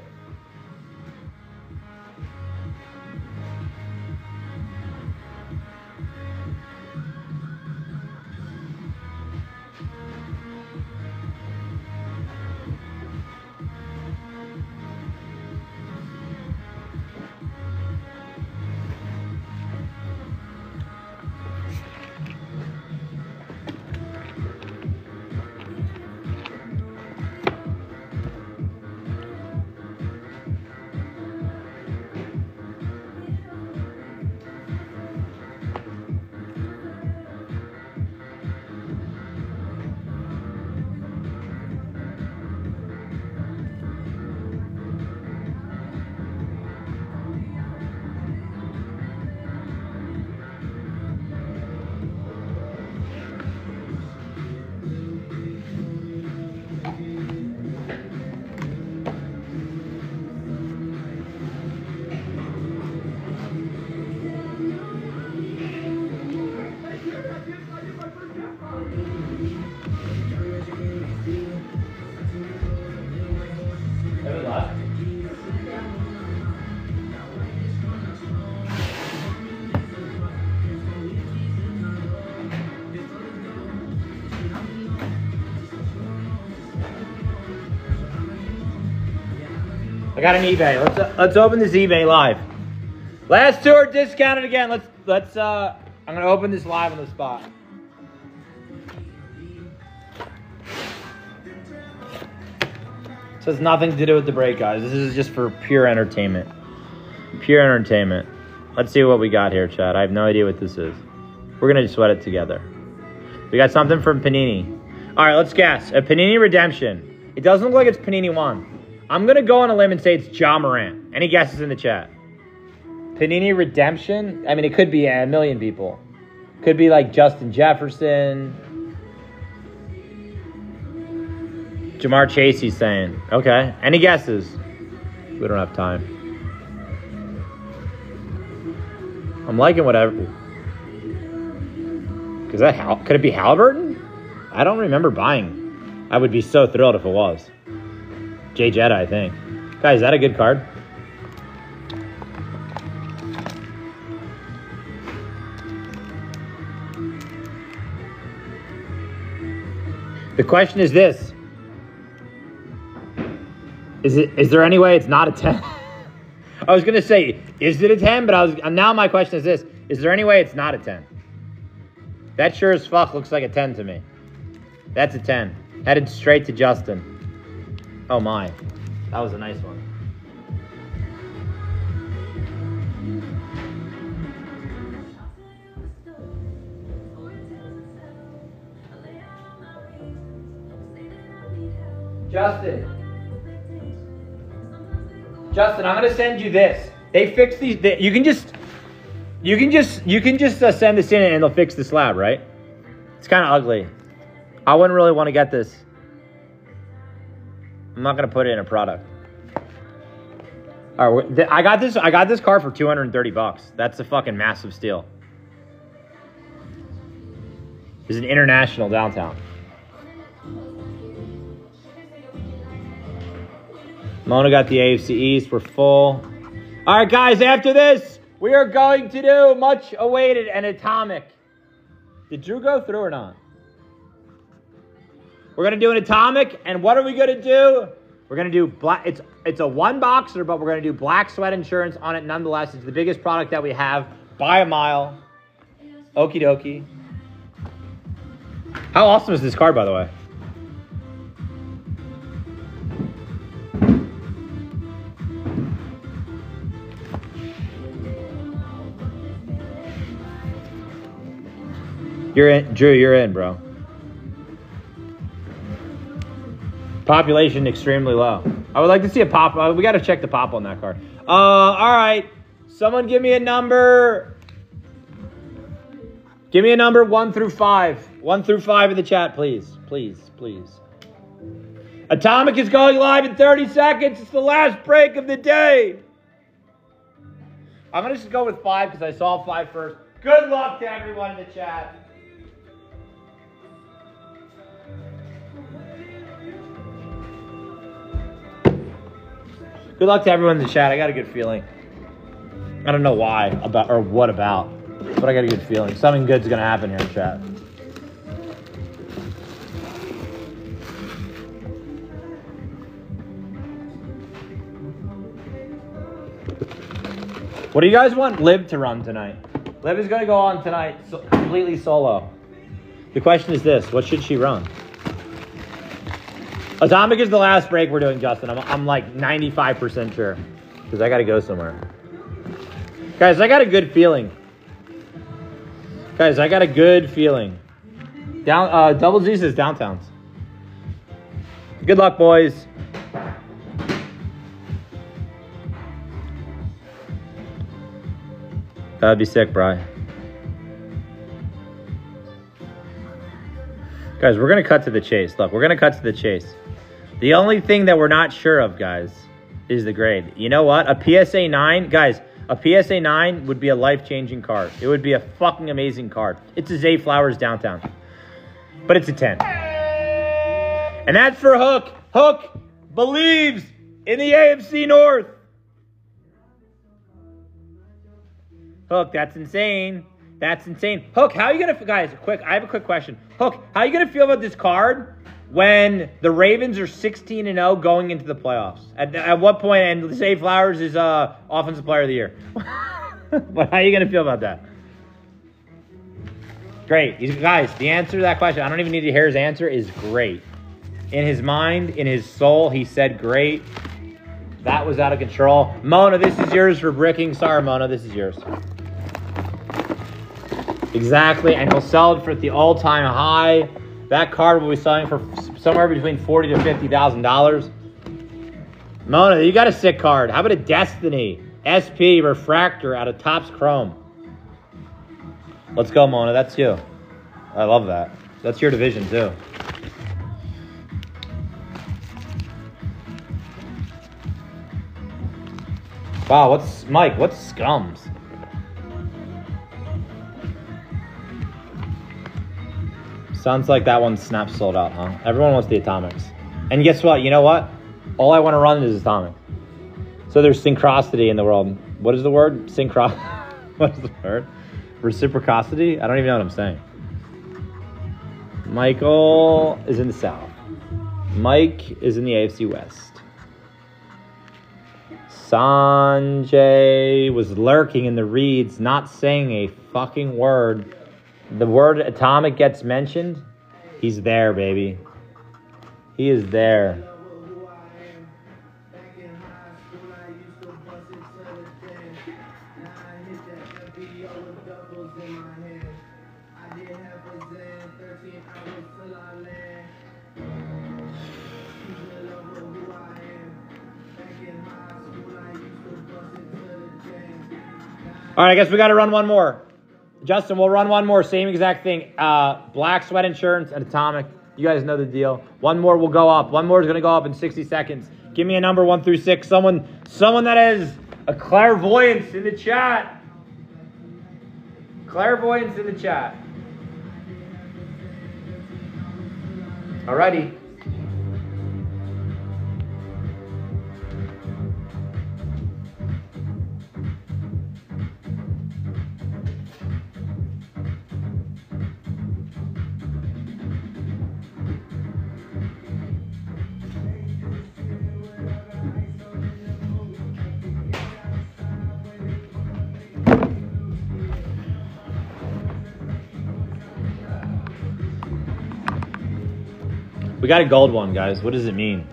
I got an eBay. Let's open this eBay live. Last two are discounted again. Let's I'm gonna open this live on the spot. This has nothing to do with the break, guys. This is just for pure entertainment. Pure entertainment. Let's see what we got here, Chad. I have no idea what this is. We're gonna sweat it together. We got something from Panini. All right, let's guess. A Panini Redemption. It doesn't look like it's Panini 1. I'm going to go on a limb and say it's Ja Morant. Any guesses in the chat? Panini Redemption? I mean, it could be a million people. Could be like Justin Jefferson. Jamar Chase, he's saying. Okay. Any guesses? We don't have time. I'm liking whatever. Could it be Halliburton? I don't remember buying. I would be so thrilled if it was. Jay Jetta, I think. Guys, is that a good card? The question is this. Is there any way it's not a 10? I was going to say, is it a 10? But now my question is this. Is there any way it's not a 10? That sure as fuck looks like a 10 to me. That's a 10. Headed straight to Justin. Oh my, that was a nice one. Justin, I'm gonna send you this. They fix these. You can just send this in and they'll fix the slab, right? It's kind of ugly. I wouldn't really want to get this. I'm not gonna put it in a product. All right, I got this car for $230. That's a fucking massive steal. This is an international downtown. Mona got the AFC East. We're full. All right, guys. After this, we are going to do much awaited an atomic. Did Drew go through or not? We're going to do an atomic, and what are we going to do? We're going to do black. It's a one boxer, but we're going to do black sweat insurance on it nonetheless. It's the biggest product that we have by a mile. Okie dokie. How awesome is this card, by the way? You're in, Drew, you're in, bro. Population extremely low. I would like to see a pop. We got to check the pop on that card. All right. Someone give me a number. Give me a number 1 through 5. 1 through 5 in the chat, please. Please, please. Atomic is going live in 30 seconds. It's the last break of the day. I'm going to just go with 5 because I saw 5 first. Good luck to everyone in the chat. Good luck to everyone in the chat. I got a good feeling. I don't know why about or what about, but I got a good feeling. Something good's going to happen here in chat. What do you guys want Liv to run tonight? Liv is going to go on tonight completely solo. The question is this. What should she run? Atomic is the last break we're doing, Justin. I'm like 95% sure. Because I got to go somewhere. Guys, I got a good feeling. Guys, I got a good feeling. Double Z says downtowns. Good luck, boys. That'd be sick, Bri. Guys, we're going to cut to the chase. Look, we're going to cut to the chase. The only thing that we're not sure of, guys, is the grade. You know what? A PSA 9, guys, a PSA 9 would be a life-changing card. It would be a fucking amazing card. It's a Zay Flowers downtown. But it's a 10. And that's for Hook. Hook believes in the AFC North. Hook, that's insane. That's insane. Hook, how are you going to... Guys, I have a quick question. Hook, how are you going to feel about this card when the Ravens are 16-0 going into the playoffs? At what point, and Zay Flowers is Offensive Player of the Year. But how are you going to feel about that? Great. Guys, the answer to that question, I don't even need to hear his answer, is great. In his mind, in his soul, he said great. That was out of control. Mona, this is yours for bricking. Sorry, Mona, this is yours. Exactly, and he'll sell it for the all-time high. That card will be selling for somewhere between $40,000 to $50,000. Mona, you got a sick card. How about a Destiny SP Refractor out of Topps Chrome? Let's go, Mona. That's you. I love that. That's your division, too. Wow, Mike, what's Scums? Sounds like that one snap sold out, huh? Everyone wants the Atomics. And guess what? You know what? All I want to run is Atomic. So there's synchronicity in the world. What is the word? What is the word? Reciprocity? I don't even know what I'm saying. Michael is in the South. Mike is in the AFC West. Sanjay was lurking in the reads, not saying a fucking word. The word Atomic gets mentioned, he's there, baby. He is there. All right, I guess we got to run one more. Justin, we'll run one more. Same exact thing. Black Sweat Insurance and Atomic. You guys know the deal. One more will go up. One more is going to go up in 60 seconds. Give me a number 1 through 6. Someone that has a clairvoyance in the chat. Clairvoyance in the chat. Alrighty. We got a gold one, guys. What does it mean?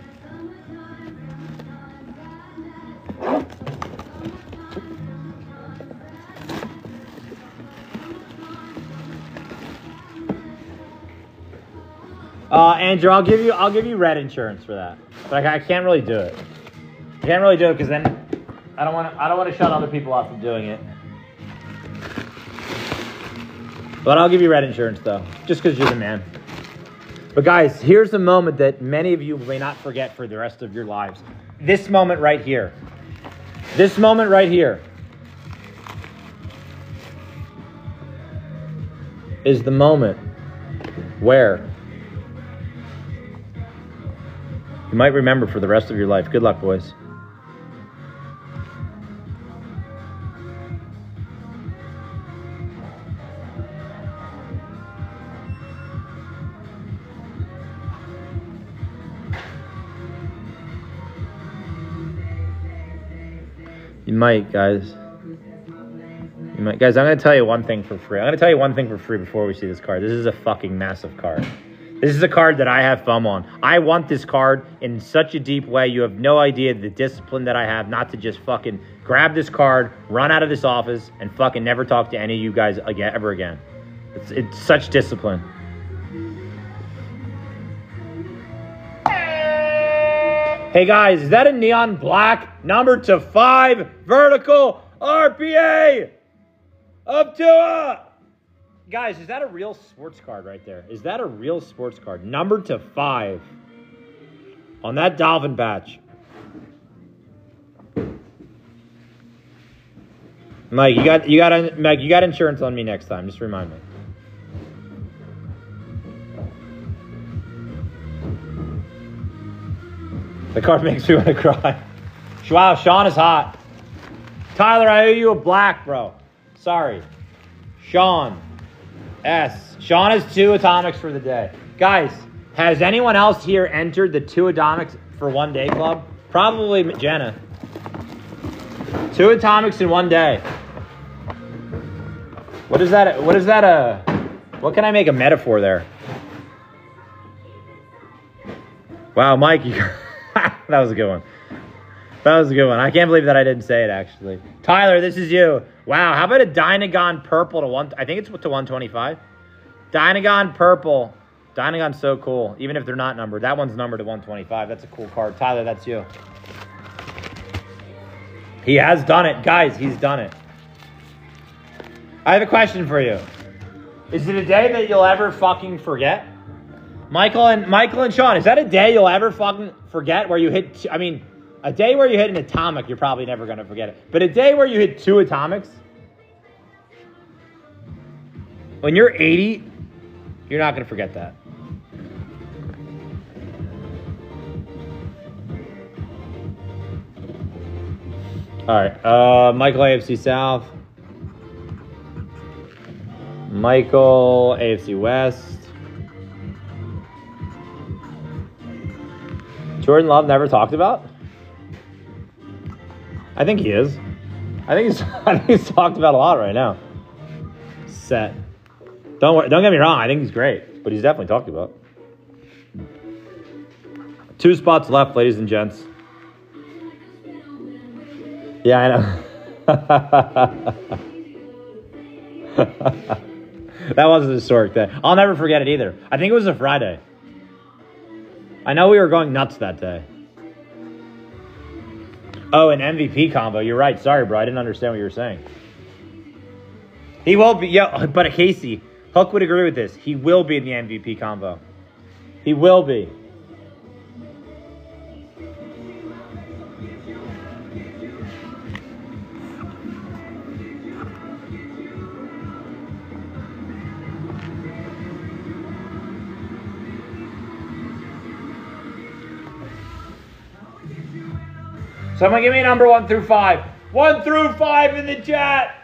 Andrew, I'll give you red insurance for that. But I can't really do it. I can't really do it because then I don't want to shut other people off from doing it. But I'll give you red insurance though, just because you're the man. But guys, here's a moment that many of you may not forget for the rest of your lives. This moment right here. This moment right here. is the moment where you might remember for the rest of your life. Good luck, boys. You might, guys. You might, guys. I'm gonna tell you one thing for free. I'm gonna tell you one thing for free before we see this card. This is a fucking massive card. This is a card that I have FOMO on. I want this card in such a deep way. You have no idea the discipline that I have not to just fucking grab this card, run out of this office, and fucking never talk to any of you guys again, ever again. It's such discipline. Hey guys, is that a neon black number to 5 vertical RPA of Tua? Guys, is that a real sports card right there? Is that a real sports card? Number to 5 on that Dalvin batch. Mike, you got insurance on me next time. Just remind me. The card makes me want to cry. Wow, Sean is hot. Tyler, I owe you a black, bro. Sorry. Sean S. Sean has 2 atomics for the day. Guys, has anyone else here entered the 2 atomics for 1 day club? Probably Jenna. 2 atomics in 1 day. What is that? What can I make a metaphor there? Wow, Mike, you... That was a good one. That was a good one. I can't believe that I didn't say it, actually. Tyler, this is you. Wow, how about a Dynagon purple to 1... I think it's to 125. Dynagon purple. Dynagon's so cool, even if they're not numbered. That one's numbered to 125. That's a cool card. Tyler, that's you. He has done it. Guys, he's done it. I have a question for you. Is it a day that you'll ever fucking forget? Michael and Sean, is that a day you'll ever fucking forget where you hit... I mean, a day where you hit an atomic, you're probably never going to forget it. But a day where you hit 2 atomics, when you're 80, you're not going to forget that. All right, Michael, AFC South. Michael, AFC West. Jordan Love never talked about? I think he is. I think he's talked about a lot right now. Set. Don't get me wrong. I think he's great, but he's definitely talked about. 2 spots left, ladies and gents. Yeah, I know. That wasn't a historic day. I'll never forget it either. I think it was a Friday. I know we were going nuts that day. Oh, an MVP combo. You're right. Sorry, bro. I didn't understand what you were saying. He will be. Yeah, but Casey, Hook would agree with this. He will be in the MVP combo. He will be. Someone give me a number 1 through 5. 1 through 5 in the chat.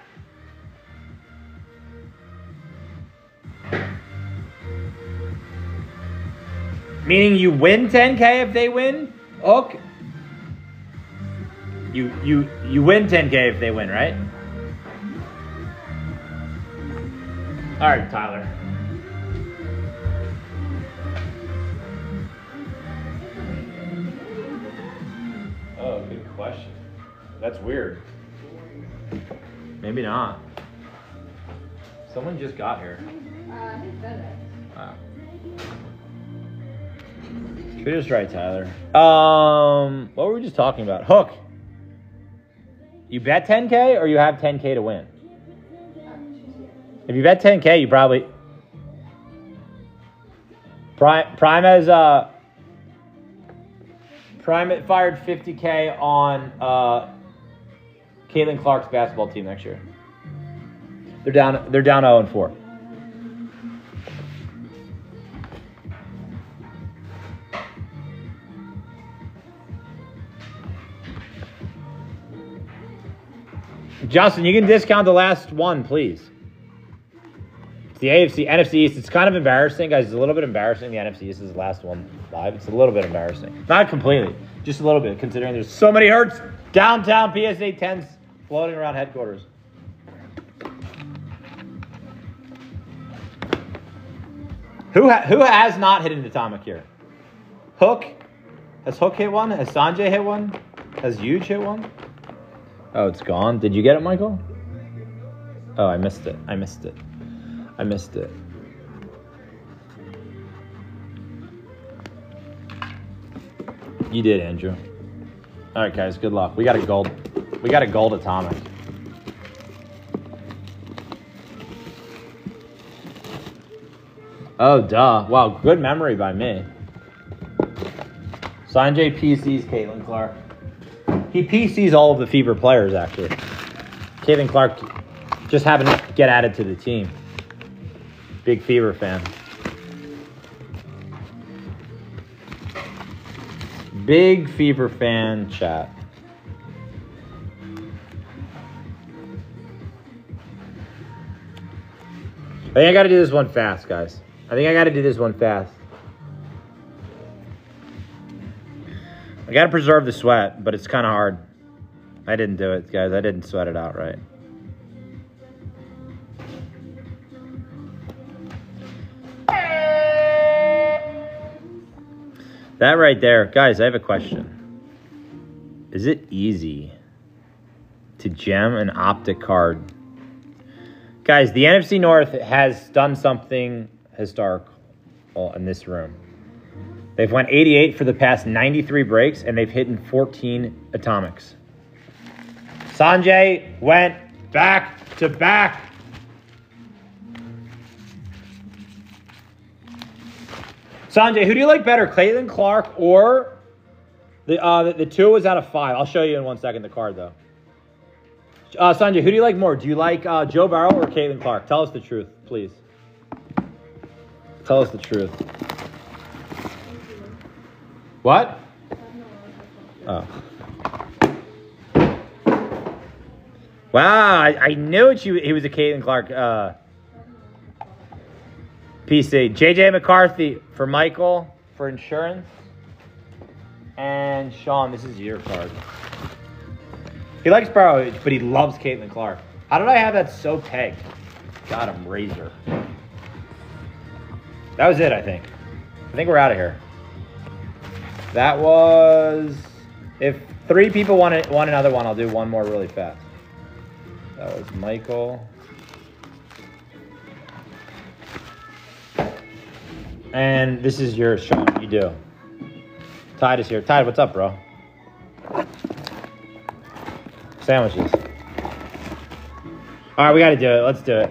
Meaning you win 10K if they win? Okay. You win 10K if they win, right? All right, Tyler. Oh, good question. That's weird. Maybe not. Someone just got here. Wow. You're just right, Tyler. What were we just talking about? Hook. You bet 10K or you have 10K to win? If you bet 10K, you probably... Prime has... Prime fired 50K on Caitlin Clark's basketball team next year. They're down 0-4. Justin, you can discount the last one, please. It's the AFC, NFC East. It's kind of embarrassing, guys. It's a little bit embarrassing. The NFC East is the last one live. It's a little bit embarrassing. Not completely, just a little bit, considering there's so many Hurts downtown PSA 10s floating around headquarters. Who has not hit an atomic here? Hook? Has Hook hit one? Has Sanjay hit one? Has Huge hit one? Oh, it's gone. Did you get it, Michael? Oh, I missed it. I missed it. I missed it. You did, Andrew. All right, guys. Good luck. We got a gold. We got a gold atomic. Oh, duh. Wow, good memory by me. Sanjay PC's Caitlin Clark. He PC's all of the Fever players, actually. Caitlin Clark just happened to get added to the team. Big Fever fan. Big Fever fan chat. I think I got to do this one fast, guys. I got to preserve the sweat, but it's kind of hard. I didn't do it, guys. I didn't sweat it out right. That right there. Guys, I have a question. Is it easy to gem an optic card? Guys, the NFC North has done something historical in this room. They've won 88 for the past 93 breaks, and they've hit in 14 atomics. Sanjay went back to back. Sanjay, who do you like better, Caitlin Clark or the 2 was out of 5? I'll show you in 1 second the card, though. Sanjay, who do you like more? Do you like Joe Burrow or Caitlin Clark? Tell us the truth, please. Tell us the truth. What? Oh. Wow, I knew he was a Caitlin Clark PC. JJ McCarthy for Michael for insurance. And Sean, this is your card. He likes Burrow, but he loves Caitlin Clark. How did I have that so pegged? Got him, Razor. That was it, I think. I think we're out of here. That was... If 3 people want another one, I'll do one more really fast. That was Michael. And this is yours, Sean. You do. Tide is here. Tide, what's up, bro? Sandwiches. All right, we got to do it. Let's do it.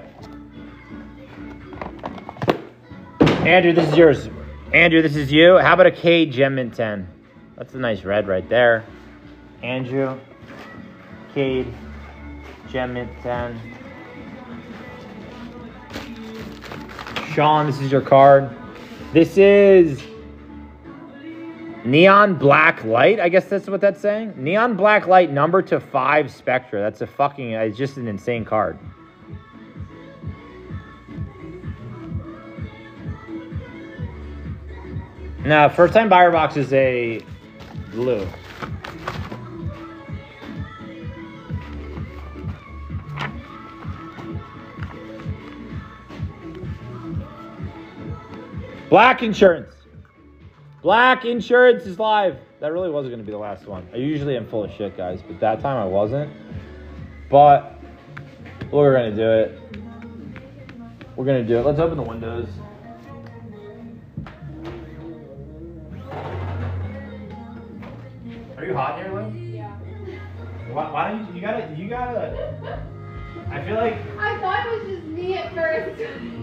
Andrew, this is yours. Andrew, this is you. How about a K Gem Mint 10? That's a nice red right there. Andrew, Cade, Gem Mint 10. Sean, this is your card. This is Neon Black Light. I guess that's what that's saying. Neon Black Light number to 5 Spectra. That's a fucking, it's just an insane card. No, first time buyer box is a blue. Black Insurance. Black Insurance is live. That really wasn't going to be the last one. I usually am full of shit, guys, but that time I wasn't. But we're going to do it. We're going to do it. Let's open the windows. Are you hot here, Lynn? Yeah. Why don't you gotta, I feel like. I thought it was just me at first.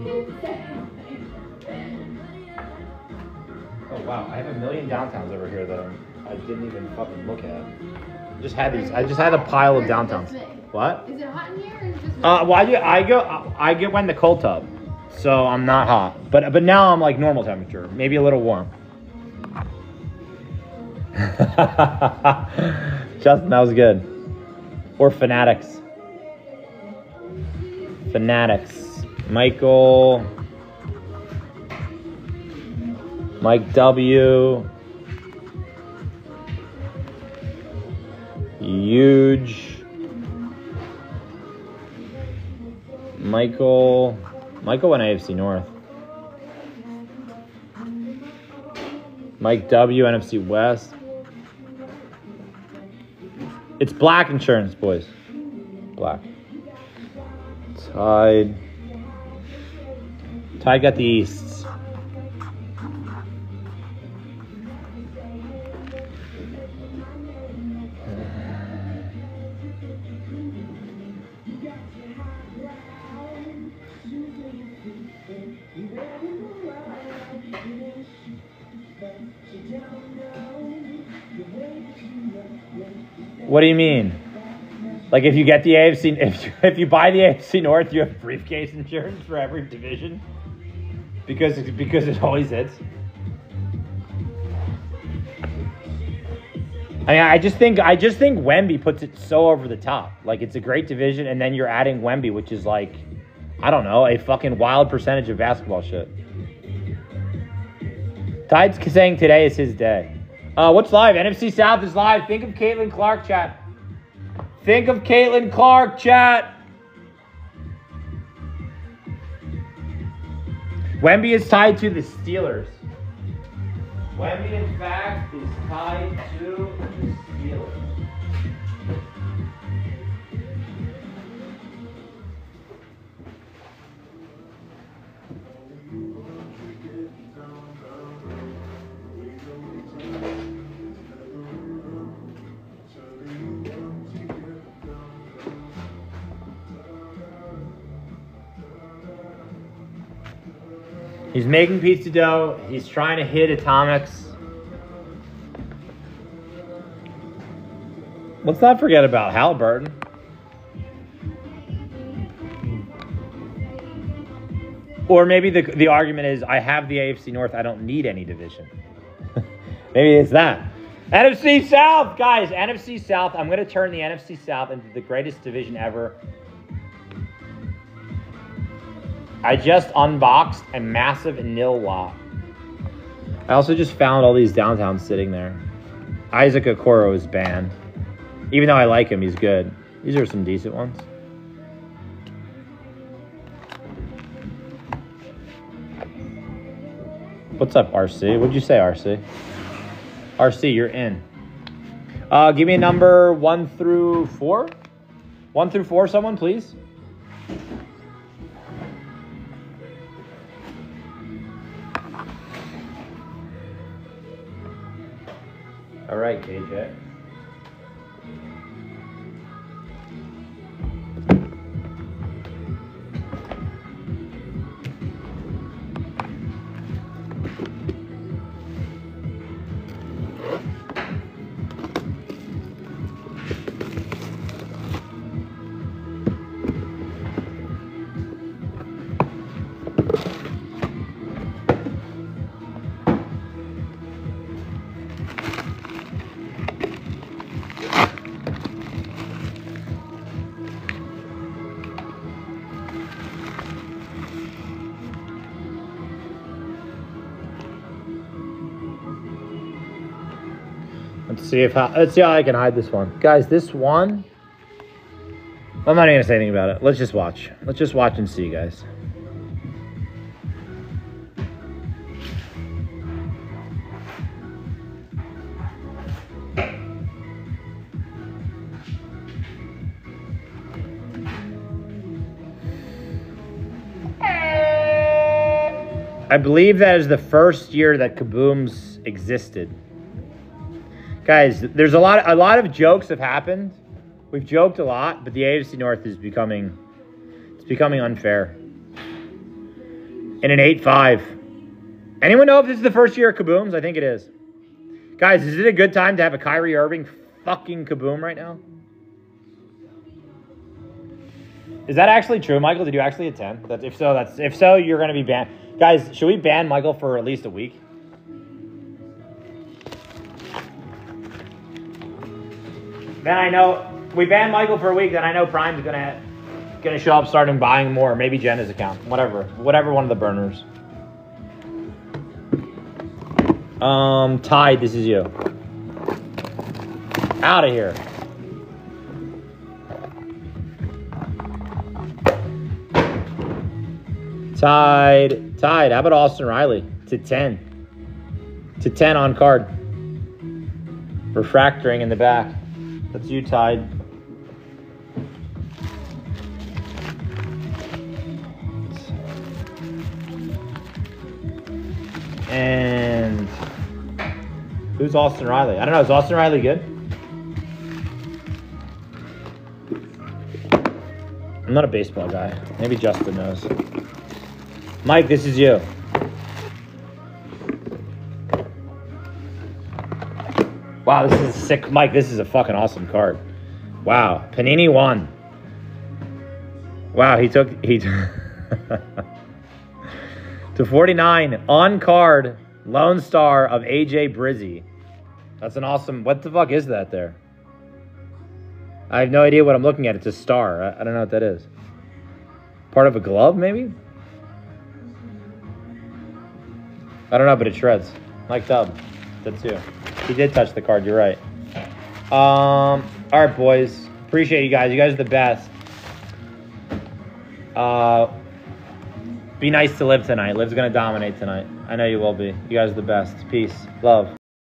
Oh wow, I have a million downtowns over here that I didn't even fucking look at. I just had a pile of downtowns. What? Is it hot in here or is it just me? Well, I get when the cold tub, so I'm not hot. But now I'm like normal temperature, maybe a little warm. Justin, that was good. Or Fanatics. Fanatics. Michael. Mike W. Huge. Michael went AFC North. Mike W, NFC West. It's black insurance, boys. Black. Tide got the Easts. What do you mean? Like if you get the AFC, if you buy the AFC North, you have briefcase insurance for every division? Because it always hits. I mean, I just think Wemby puts it so over the top. Like it's a great division, and then you're adding Wemby, which is like, I don't know, a fucking wild percentage of basketball shit. Tide's saying today is his day. What's live? NFC South is live. Think of Caitlin Clark, chat. Think of Caitlin Clark, chat. Wemby is tied to the Steelers. Wemby, in fact, is tied to the Steelers. He's making pizza dough. He's trying to hit atomics. Let's not forget about Halliburton. Or maybe the argument is, I have the AFC North. I don't need any division. Maybe it's that. NFC South, guys. NFC South. I'm going to turn the NFC South into the greatest division ever. I just unboxed a massive Nilwa. I also just found all these downtowns sitting there. Isaac Okoro is banned. Even though I like him, he's good. These are some decent ones. What's up, RC? What'd you say, RC? RC, you're in. Give me a number 1 through 4. 1 through 4, someone, please. All right, KJ. Let's see how I can hide this one. Guys, this one, I'm not even gonna say anything about it. Let's just watch. Let's just watch and see, guys. I believe that is the first year that Kabooms existed. Guys, there's a lot of jokes have happened. We've joked a lot, but the AFC North is becoming unfair. In an 8-5. Anyone know if this is the first year of Kabooms? I think it is. Guys, is it a good time to have a Kyrie Irving fucking Kaboom right now? Is that actually true, Michael? Did you actually attend? If so, you're gonna be banned. Guys, should we ban Michael for at least a week? Then I know we ban Michael for a week. Then I know Prime's gonna gonna show up starting buying more. Maybe Jenna's account. Whatever one of the burners. Tide, this is you. Out of here. Tide. How about Austin Riley? To 10. To 10 on card. Refractoring in the back. That's you, Tide. And who's Austin Riley? I don't know. Is Austin Riley good? I'm not a baseball guy. Maybe Justin knows. Mike, this is you. Wow, this is sick. Mike, this is a fucking awesome card. Wow. Panini won. Wow, he took to 49 on card Lone Star of AJ Brizzi. That's an awesome. What the fuck is that there? I have no idea what I'm looking at. It's a star. I don't know what that is. Part of a glove, maybe? I don't know, but it shreds. Mike Dub. That's you. He did touch the card. You're right. All right, boys. Appreciate you guys. You guys are the best. Be nice to Liv tonight. Liv's going to dominate tonight. I know you will be. You guys are the best. Peace. Love.